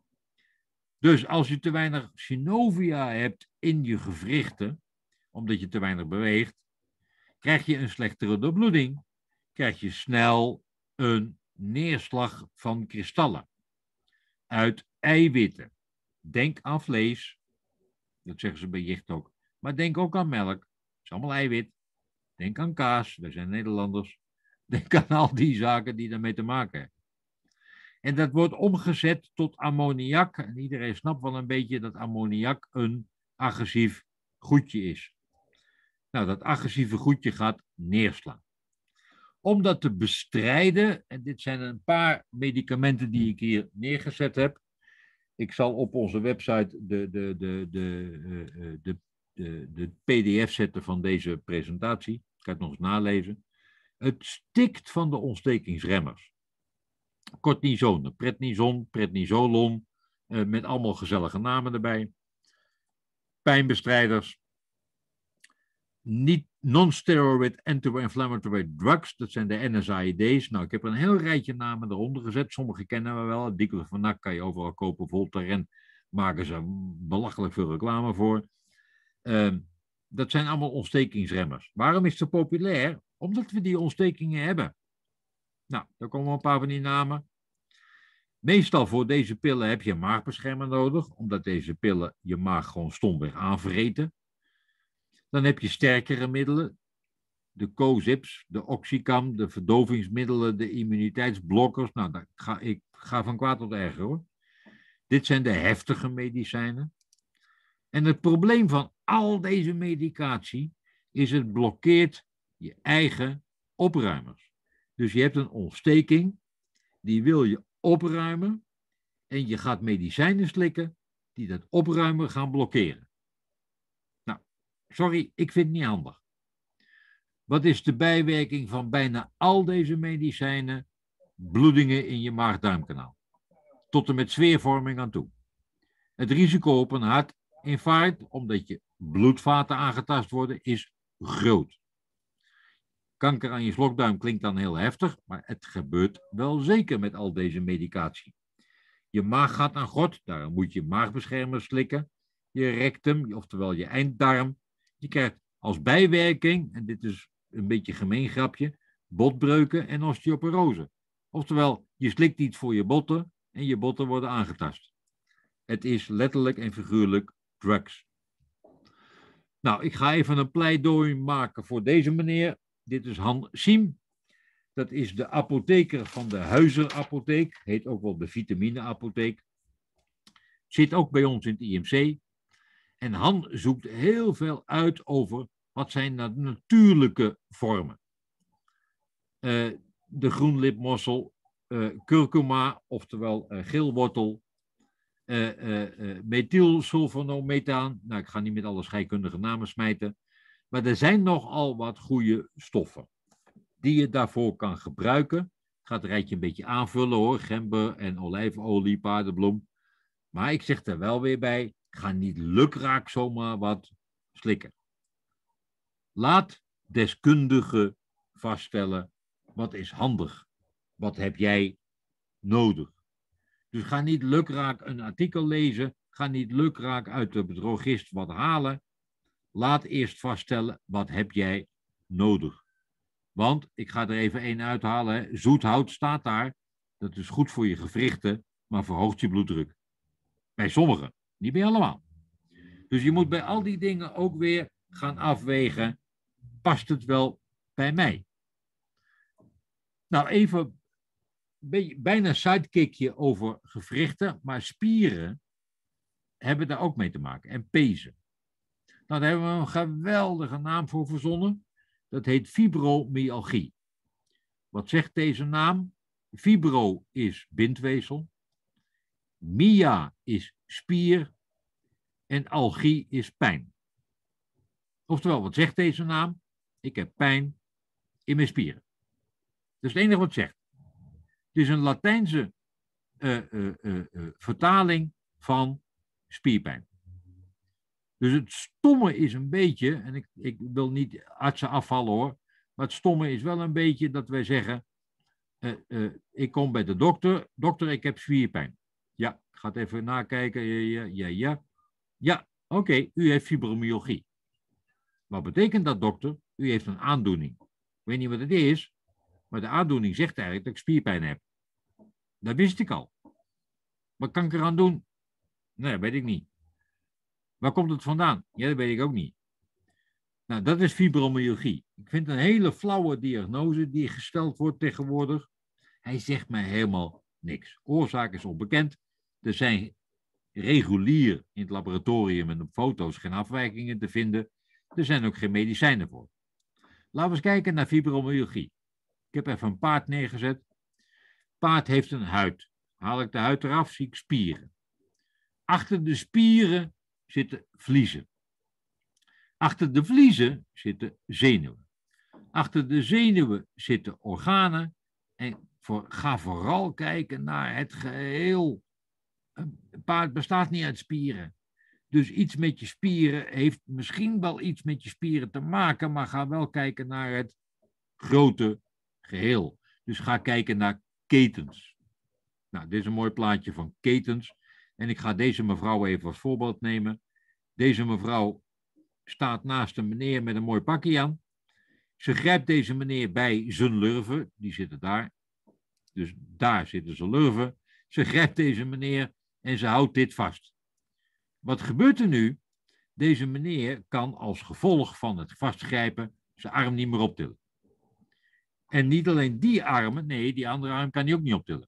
Dus als je te weinig synovia hebt in je gewrichten, omdat je te weinig beweegt, krijg je een slechtere doorbloeding, krijg je snel een neerslag van kristallen uit eiwitten. Denk aan vlees, dat zeggen ze bij jicht ook, maar denk ook aan melk, dat is allemaal eiwit. Denk aan kaas, wij zijn Nederlanders. Denk aan al die zaken die daarmee te maken hebben. En dat wordt omgezet tot ammoniak. En iedereen snapt wel een beetje dat ammoniak een agressief goedje is. Nou, dat agressieve goedje gaat neerslaan. Om dat te bestrijden, en dit zijn een paar medicamenten die ik hier neergezet heb. Ik zal op onze website de, de, de, de, de, de, de P D F zetten van deze presentatie. Ik kan het nog eens nalezen. Het stikt van de ontstekingsremmers. Cortisone, prednison, prednisolon, eh, met allemaal gezellige namen erbij. Pijnbestrijders. Niet non-steroid anti-inflammatory drugs, dat zijn de N S A I D's. Nou, ik heb een heel rijtje namen eronder gezet. Sommige kennen we wel. Diclofenac kan je overal kopen. Voltaren maken ze belachelijk veel reclame voor. Uh, dat zijn allemaal ontstekingsremmers. Waarom is het zo populair? Omdat we die ontstekingen hebben. Nou, daar komen een paar van die namen. Meestal voor deze pillen heb je een maagbeschermer nodig, omdat deze pillen je maag gewoon stomweg aanvreten. Dan heb je sterkere middelen, de Cozips, de Oxycam, de verdovingsmiddelen, de immuniteitsblokkers. Nou, daar ga, ik ga van kwaad tot erger hoor. Dit zijn de heftige medicijnen. En het probleem van al deze medicatie is het blokkeert je eigen opruimers. Dus je hebt een ontsteking, die wil je opruimen en je gaat medicijnen slikken die dat opruimen gaan blokkeren. Nou, sorry, ik vind het niet handig. Wat is de bijwerking van bijna al deze medicijnen? Bloedingen in je maag-darmkanaal. tot en met zweervorming aan toe. Het risico op een hartinfarct, omdat je bloedvaten aangetast worden, is groot. Kanker aan je slokdarm klinkt dan heel heftig, maar het gebeurt wel zeker met al deze medicatie. Je maag gaat aan God, daarom moet je maagbeschermer slikken. Je rectum, oftewel je einddarm. Je krijgt als bijwerking, en dit is een beetje een gemeen grapje, botbreuken en osteoporose. Oftewel, je slikt iets voor je botten en je botten worden aangetast. Het is letterlijk en figuurlijk drugs. Nou, ik ga even een pleidooi maken voor deze meneer. Dit is Han Siem. Dat is de apotheker van de Huizerapotheek. Heet ook wel de vitamineapotheek. Zit ook bij ons in het I M C. En Han zoekt heel veel uit over wat zijn de natuurlijke vormen. Uh, de groenlipmossel, uh, curcuma, oftewel uh, geelwortel, uh, uh, uh, methylsulfonomethaan. Nou, ik ga niet met alle scheikundige namen smijten. Maar er zijn nogal wat goede stoffen die je daarvoor kan gebruiken. Ik ga het rijtje een beetje aanvullen hoor. Gember en olijfolie, paardenbloem. Maar ik zeg er wel weer bij, ga niet lukraak zomaar wat slikken. Laat deskundigen vaststellen, wat is handig? Wat heb jij nodig? Dus ga niet lukraak een artikel lezen. Ga niet lukraak uit de drogist wat halen. Laat eerst vaststellen, wat heb jij nodig? Want, ik ga er even één uithalen, hè. Zoethout staat daar. Dat is goed voor je gewrichten, maar verhoogt je bloeddruk. Bij sommigen, niet bij allemaal. Dus je moet bij al die dingen ook weer gaan afwegen, past het wel bij mij? Nou, even bijna een sidekickje over gewrichten, maar spieren hebben daar ook mee te maken. En pezen. Nou, daar hebben we een geweldige naam voor verzonnen. Dat heet fibromyalgie. Wat zegt deze naam? Fibro is bindweefsel. Mya is spier. En algie is pijn. Oftewel, wat zegt deze naam? Ik heb pijn in mijn spieren. Dat is het enige wat het zegt. Het is een Latijnse uh, uh, uh, uh, vertaling van spierpijn. Dus het stomme is een beetje, en ik, ik wil niet artsen afvallen hoor, maar het stomme is wel een beetje dat wij zeggen, uh, uh, ik kom bij de dokter, dokter ik heb spierpijn. Ja, ik ga het even nakijken, ja, ja, ja, ja. Ja, oké, okay, u heeft fibromyalgie. Wat betekent dat dokter? U heeft een aandoening. Ik weet niet wat het is, maar de aandoening zegt eigenlijk dat ik spierpijn heb. Dat wist ik al. Wat kan ik eraan doen? Nee, dat weet ik niet. Waar komt het vandaan? Ja, dat weet ik ook niet. Nou, dat is fibromyalgie. Ik vind het een hele flauwe diagnose die gesteld wordt tegenwoordig. Hij zegt mij helemaal niks. Oorzaak is onbekend. Er zijn regulier in het laboratorium en op foto's geen afwijkingen te vinden. Er zijn ook geen medicijnen voor. Laten we eens kijken naar fibromyalgie. Ik heb even een paard neergezet. Paard heeft een huid. Haal ik de huid eraf, zie ik spieren. Achter de spieren zitten vliezen. Achter de vliezen zitten zenuwen. Achter de zenuwen zitten organen. En voor, ga vooral kijken naar het geheel. Een paard bestaat niet uit spieren. Dus iets met je spieren heeft misschien wel iets met je spieren te maken, maar ga wel kijken naar het grote geheel. Dus ga kijken naar ketens. Nou, dit is een mooi plaatje van ketens. En ik ga deze mevrouw even als voorbeeld nemen. Deze mevrouw staat naast een meneer met een mooi pakje aan. Ze grijpt deze meneer bij zijn lurven. Die zitten daar. Dus daar zitten zijn lurven. Ze grijpt deze meneer en ze houdt dit vast. Wat gebeurt er nu? Deze meneer kan als gevolg van het vastgrijpen zijn arm niet meer optillen. En niet alleen die armen, nee, die andere arm kan hij ook niet optillen.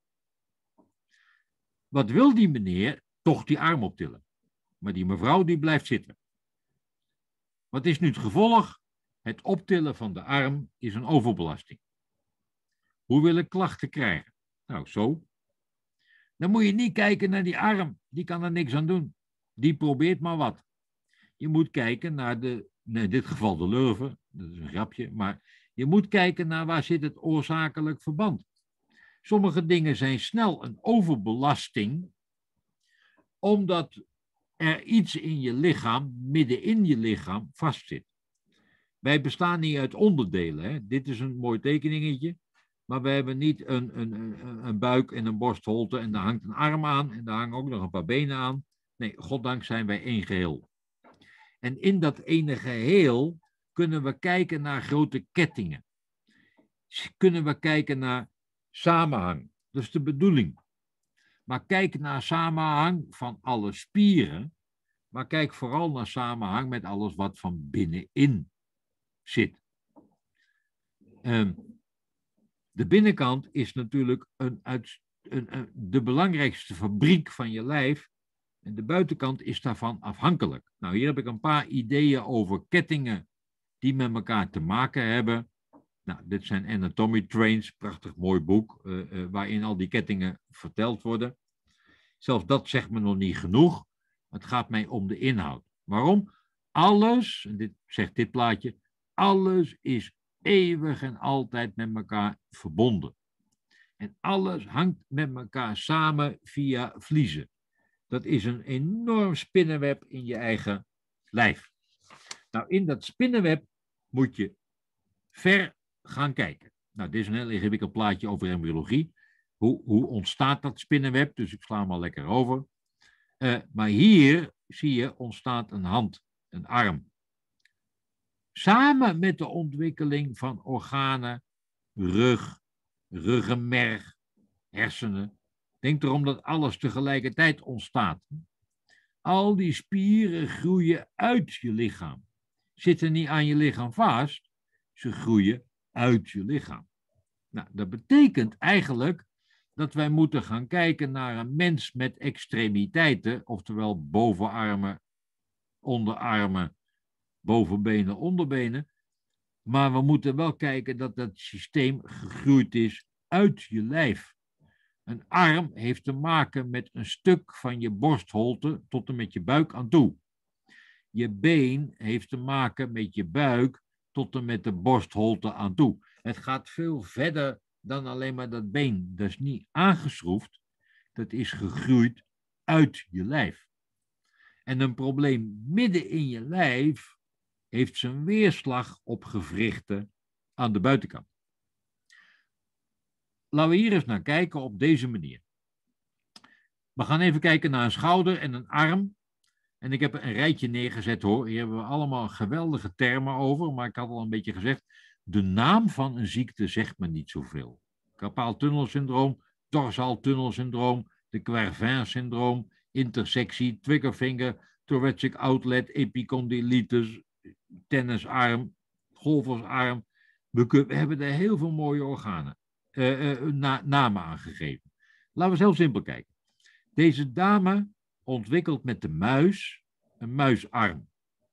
Wat wil die meneer? Toch die arm optillen. Maar die mevrouw die blijft zitten. Wat is nu het gevolg? Het optillen van de arm is een overbelasting. Hoe wil ik klachten krijgen? Nou, zo. Dan moet je niet kijken naar die arm. Die kan er niks aan doen. Die probeert maar wat. Je moet kijken naar de, in dit geval de lurven. Dat is een grapje. Maar je moet kijken naar waar zit het oorzakelijk verband. Sommige dingen zijn snel een overbelasting, omdat er iets in je lichaam, midden in je lichaam, vastzit. Wij bestaan niet uit onderdelen. Hè? Dit is een mooi tekeningetje. Maar we hebben niet een, een, een, een buik en een borstholte en daar hangt een arm aan en daar hangen ook nog een paar benen aan. Nee, goddank zijn wij één geheel. En in dat ene geheel kunnen we kijken naar grote kettingen. Kunnen we kijken naar samenhang. Dat is de bedoeling. Maar kijk naar samenhang van alle spieren. Maar kijk vooral naar samenhang met alles wat van binnenin zit. Um, de binnenkant is natuurlijk een, uit, een, een, de belangrijkste fabriek van je lijf. En de buitenkant is daarvan afhankelijk. Nou, hier heb ik een paar ideeën over kettingen die met elkaar te maken hebben. Nou, dit zijn Anatomy Trains, prachtig mooi boek, uh, uh, waarin al die kettingen verteld worden. Zelfs dat zegt me nog niet genoeg. Het gaat mij om de inhoud. Waarom? Alles, en dit zegt dit plaatje, alles is eeuwig en altijd met elkaar verbonden. En alles hangt met elkaar samen via vliezen. Dat is een enorm spinnenweb in je eigen lijf. Nou, in dat spinnenweb moet je ver gaan kijken. Nou, dit is een heel ingewikkeld plaatje over embryologie. Hoe, hoe ontstaat dat spinnenweb? Dus ik sla hem al lekker over. Uh, maar hier, zie je, ontstaat een hand, een arm. Samen met de ontwikkeling van organen, rug, ruggenmerg, hersenen. Denk erom dat alles tegelijkertijd ontstaat. Al die spieren groeien uit je lichaam. Zitten niet aan je lichaam vast, ze groeien uit je lichaam. Nou, dat betekent eigenlijk dat wij moeten gaan kijken naar een mens met extremiteiten, oftewel bovenarmen, onderarmen, bovenbenen, onderbenen. Maar we moeten wel kijken dat dat systeem gegroeid is uit je lijf. Een arm heeft te maken met een stuk van je borstholte tot en met je buik aan toe. Je been heeft te maken met je buik tot en met de borstholte aan toe. Het gaat veel verder dan alleen maar dat been. Dat is niet aangeschroefd, dat is gegroeid uit je lijf. En een probleem midden in je lijf heeft zijn weerslag op gewrichten aan de buitenkant. Laten we hier eens naar kijken op deze manier. We gaan even kijken naar een schouder en een arm. En ik heb een rijtje neergezet hoor. Hier hebben we allemaal geweldige termen over. Maar ik had al een beetje gezegd, de naam van een ziekte zegt me niet zoveel. Carpaaltunnelsyndroom, dorsaaltunnelsyndroom, de Quervain-syndroom, intersectie, triggerfinger, thoracic outlet, epicondylitis, tennisarm, golfersarm. We, kunnen, we hebben er heel veel mooie organen, uh, uh, na, namen aangegeven. Laten we heel simpel kijken. Deze dame ontwikkelt met de muis een muisarm.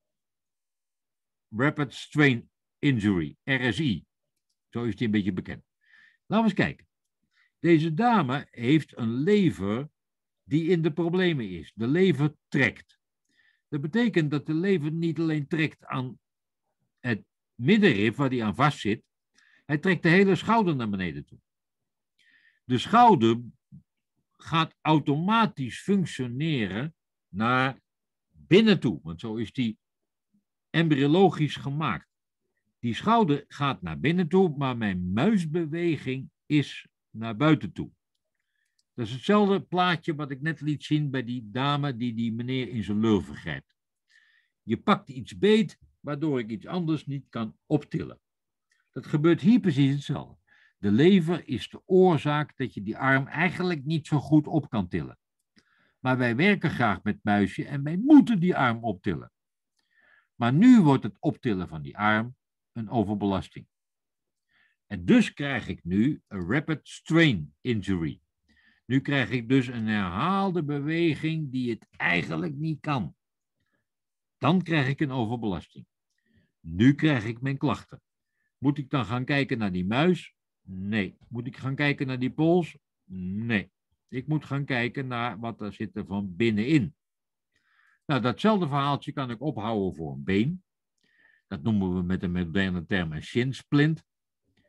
Rapid Strain Injury, R S I. Zo is die een beetje bekend. Laten we eens kijken. Deze dame heeft een lever die in de problemen is. De lever trekt. Dat betekent dat de lever niet alleen trekt aan het middenrif waar die aan vast zit. Hij trekt de hele schouder naar beneden toe. De schouder gaat automatisch functioneren naar binnen toe. Want zo is die embryologisch gemaakt. Die schouder gaat naar binnen toe, maar mijn muisbeweging is naar buiten toe. Dat is hetzelfde plaatje wat ik net liet zien bij die dame die die meneer in zijn lul vergrijpt. Je pakt iets beet, waardoor ik iets anders niet kan optillen. Dat gebeurt hier precies hetzelfde. De lever is de oorzaak dat je die arm eigenlijk niet zo goed op kan tillen. Maar wij werken graag met muisje en wij moeten die arm optillen. Maar nu wordt het optillen van die arm een overbelasting. En dus krijg ik nu een rapid strain injury. Nu krijg ik dus een herhaalde beweging die het eigenlijk niet kan. Dan krijg ik een overbelasting. Nu krijg ik mijn klachten. Moet ik dan gaan kijken naar die muis? Nee. Moet ik gaan kijken naar die pols? Nee. Ik moet gaan kijken naar wat er zit er van binnenin. Nou, datzelfde verhaaltje kan ik ophouden voor een been. Dat noemen we met een moderne term een shinsplint.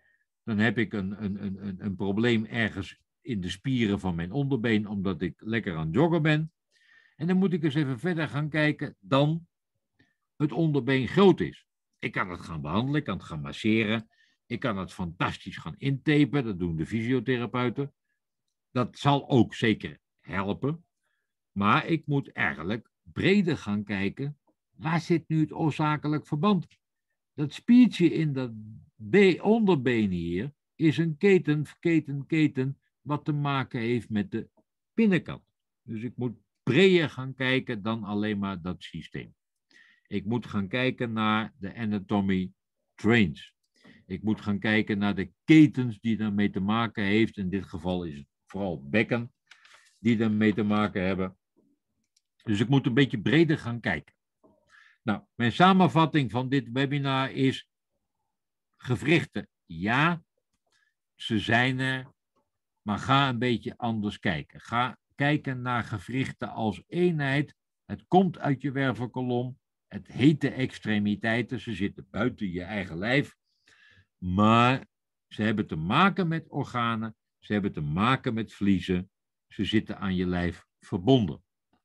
Dan heb ik een, een, een, een probleem ergens in de spieren van mijn onderbeen, omdat ik lekker aan het joggen ben. En dan moet ik eens even verder gaan kijken dan het onderbeen groot is. Ik kan het gaan behandelen, ik kan het gaan masseren. Ik kan het fantastisch gaan intapen, dat doen de fysiotherapeuten. Dat zal ook zeker helpen. Maar ik moet eigenlijk breder gaan kijken, waar zit nu het oorzakelijk verband? Dat spiertje in dat onderbeen hier is een keten, keten, keten, wat te maken heeft met de binnenkant. Dus ik moet breder gaan kijken dan alleen maar dat systeem. Ik moet gaan kijken naar de anatomy trains. Ik moet gaan kijken naar de ketens die daarmee te maken heeft. In dit geval is het vooral bekken die daarmee te maken hebben. Dus ik moet een beetje breder gaan kijken. Nou, mijn samenvatting van dit webinar is: gewrichten, ja, ze zijn er, maar ga een beetje anders kijken. Ga kijken naar gewrichten als eenheid. Het komt uit je wervelkolom. Het heet de extremiteiten. Ze zitten buiten je eigen lijf. Maar ze hebben te maken met organen. Ze hebben te maken met vliezen. Ze zitten aan je lijf verbonden.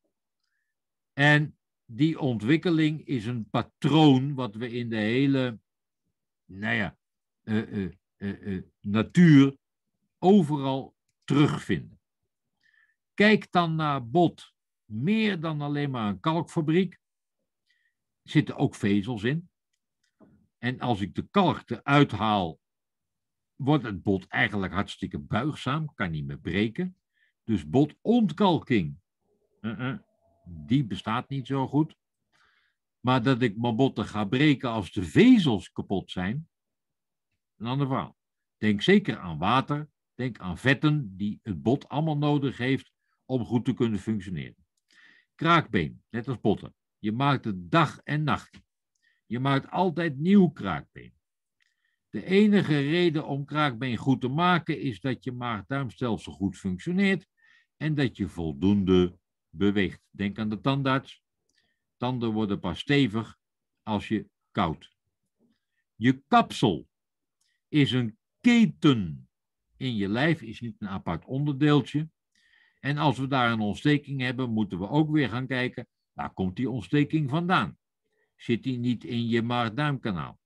En die ontwikkeling is een patroon wat we in de hele, nou ja, uh, uh, uh, uh, natuur overal terugvinden. Kijk dan naar bot. Meer dan alleen maar een kalkfabriek. Er zitten ook vezels in. En als ik de kalk eruit haal, wordt het bot eigenlijk hartstikke buigzaam, kan niet meer breken. Dus botontkalking, uh-uh, die bestaat niet zo goed. Maar dat ik mijn botten ga breken als de vezels kapot zijn, een ander verhaal. Denk zeker aan water, denk aan vetten die het bot allemaal nodig heeft om goed te kunnen functioneren. Kraakbeen, net als botten. Je maakt het dag en nacht. Je maakt altijd nieuw kraakbeen. De enige reden om kraakbeen goed te maken is dat je maag-darmstelsel goed functioneert en dat je voldoende beweegt. Denk aan de tandarts. Tanden worden pas stevig als je koudt. Je kapsel is een keten in je lijf, is niet een apart onderdeeltje. En als we daar een ontsteking hebben, moeten we ook weer gaan kijken, waar komt die ontsteking vandaan? Zit die niet in je maag-darmkanaal?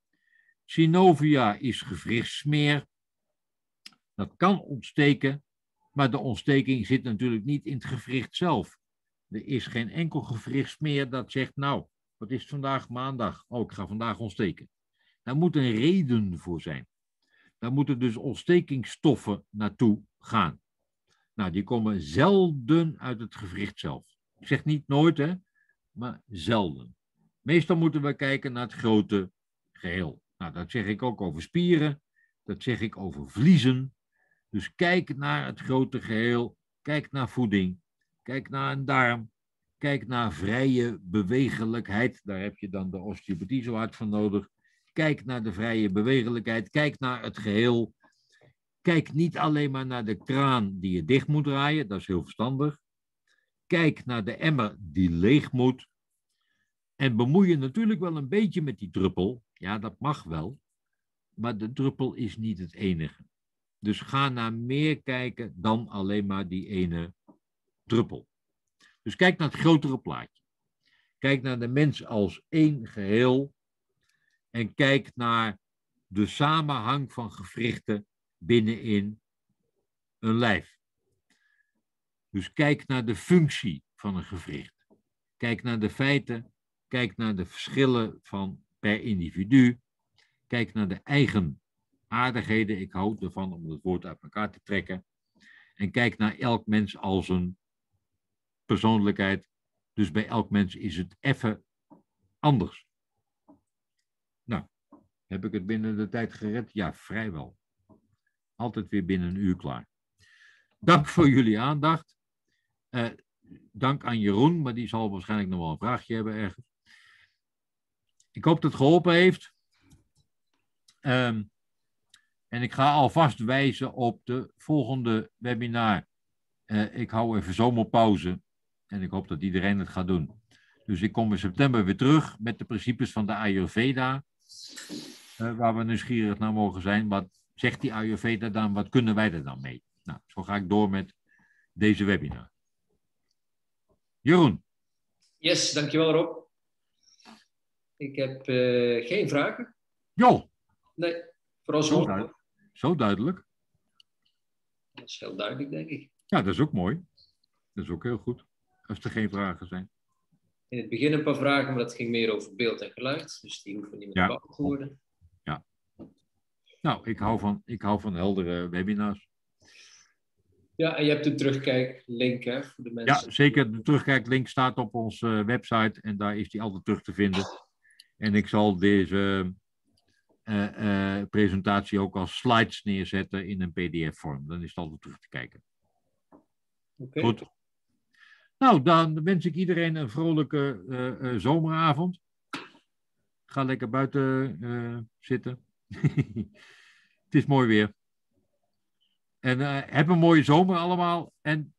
Synovia is gewrichtssmeer. Dat kan ontsteken, maar de ontsteking zit natuurlijk niet in het gewricht zelf. Er is geen enkel gewrichtssmeer dat zegt, nou, wat is het vandaag? Maandag. Oh, ik ga vandaag ontsteken. Daar moet een reden voor zijn. Daar moeten dus ontstekingsstoffen naartoe gaan. Nou, die komen zelden uit het gewricht zelf. Ik zeg niet nooit, hè, maar zelden. Meestal moeten we kijken naar het grote geheel. Nou, dat zeg ik ook over spieren. Dat zeg ik over vliezen. Dus kijk naar het grote geheel. Kijk naar voeding. Kijk naar een darm. Kijk naar vrije bewegelijkheid. Daar heb je dan de osteopathie zo hard van nodig. Kijk naar de vrije bewegelijkheid. Kijk naar het geheel. Kijk niet alleen maar naar de kraan die je dicht moet draaien. Dat is heel verstandig. Kijk naar de emmer die leeg moet. En bemoei je natuurlijk wel een beetje met die druppel. Ja, dat mag wel. Maar de druppel is niet het enige. Dus ga naar meer kijken dan alleen maar die ene druppel. Dus kijk naar het grotere plaatje. Kijk naar de mens als één geheel. En kijk naar de samenhang van gewrichten binnenin een lijf. Dus kijk naar de functie van een gewricht. Kijk naar de feiten. Kijk naar de verschillen van per individu. Kijk naar de eigen aardigheden. Ik hou ervan om het woord uit elkaar te trekken. En kijk naar elk mens als een persoonlijkheid. Dus bij elk mens is het even anders. Nou, heb ik het binnen de tijd gered? Ja, vrijwel. Altijd weer binnen een uur klaar. Dank voor jullie aandacht. Uh, dank aan Jeroen, maar die zal waarschijnlijk nog wel een vraagje hebben ergens. Ik hoop dat het geholpen heeft. Um, en ik ga alvast wijzen op de volgende webinar. Uh, ik hou even zomerpauze. En ik hoop dat iedereen het gaat doen. Dus ik kom in september weer terug met de principes van de Ayurveda. Uh, waar we nieuwsgierig naar mogen zijn. Wat zegt die Ayurveda dan, wat kunnen wij er dan mee? Nou, zo ga ik door met deze webinar. Jeroen. Yes, dankjewel Rob. Ik heb uh, geen vragen. Jo. Nee, vooral zo, duidelijk. zo duidelijk. Dat is heel duidelijk, denk ik. Ja, dat is ook mooi. Dat is ook heel goed, als er geen vragen zijn. In het begin een paar vragen, maar dat ging meer over beeld en geluid. Dus die hoeven niet meer te beantwoorden. Ja. Nou, ik hou van, ik hou van heldere webinars. Ja, en je hebt de terugkijklink, hè, voor de mensen. Ja, zeker. De terugkijklink staat op onze website en daar is die altijd terug te vinden. En ik zal deze uh, uh, presentatie ook als slides neerzetten in een P D F-vorm. Dan is het altijd terug te kijken. Okay. Goed. Nou, dan wens ik iedereen een vrolijke uh, uh, zomeravond. Ga lekker buiten uh, zitten. Het is mooi weer. En uh, heb een mooie zomer allemaal. En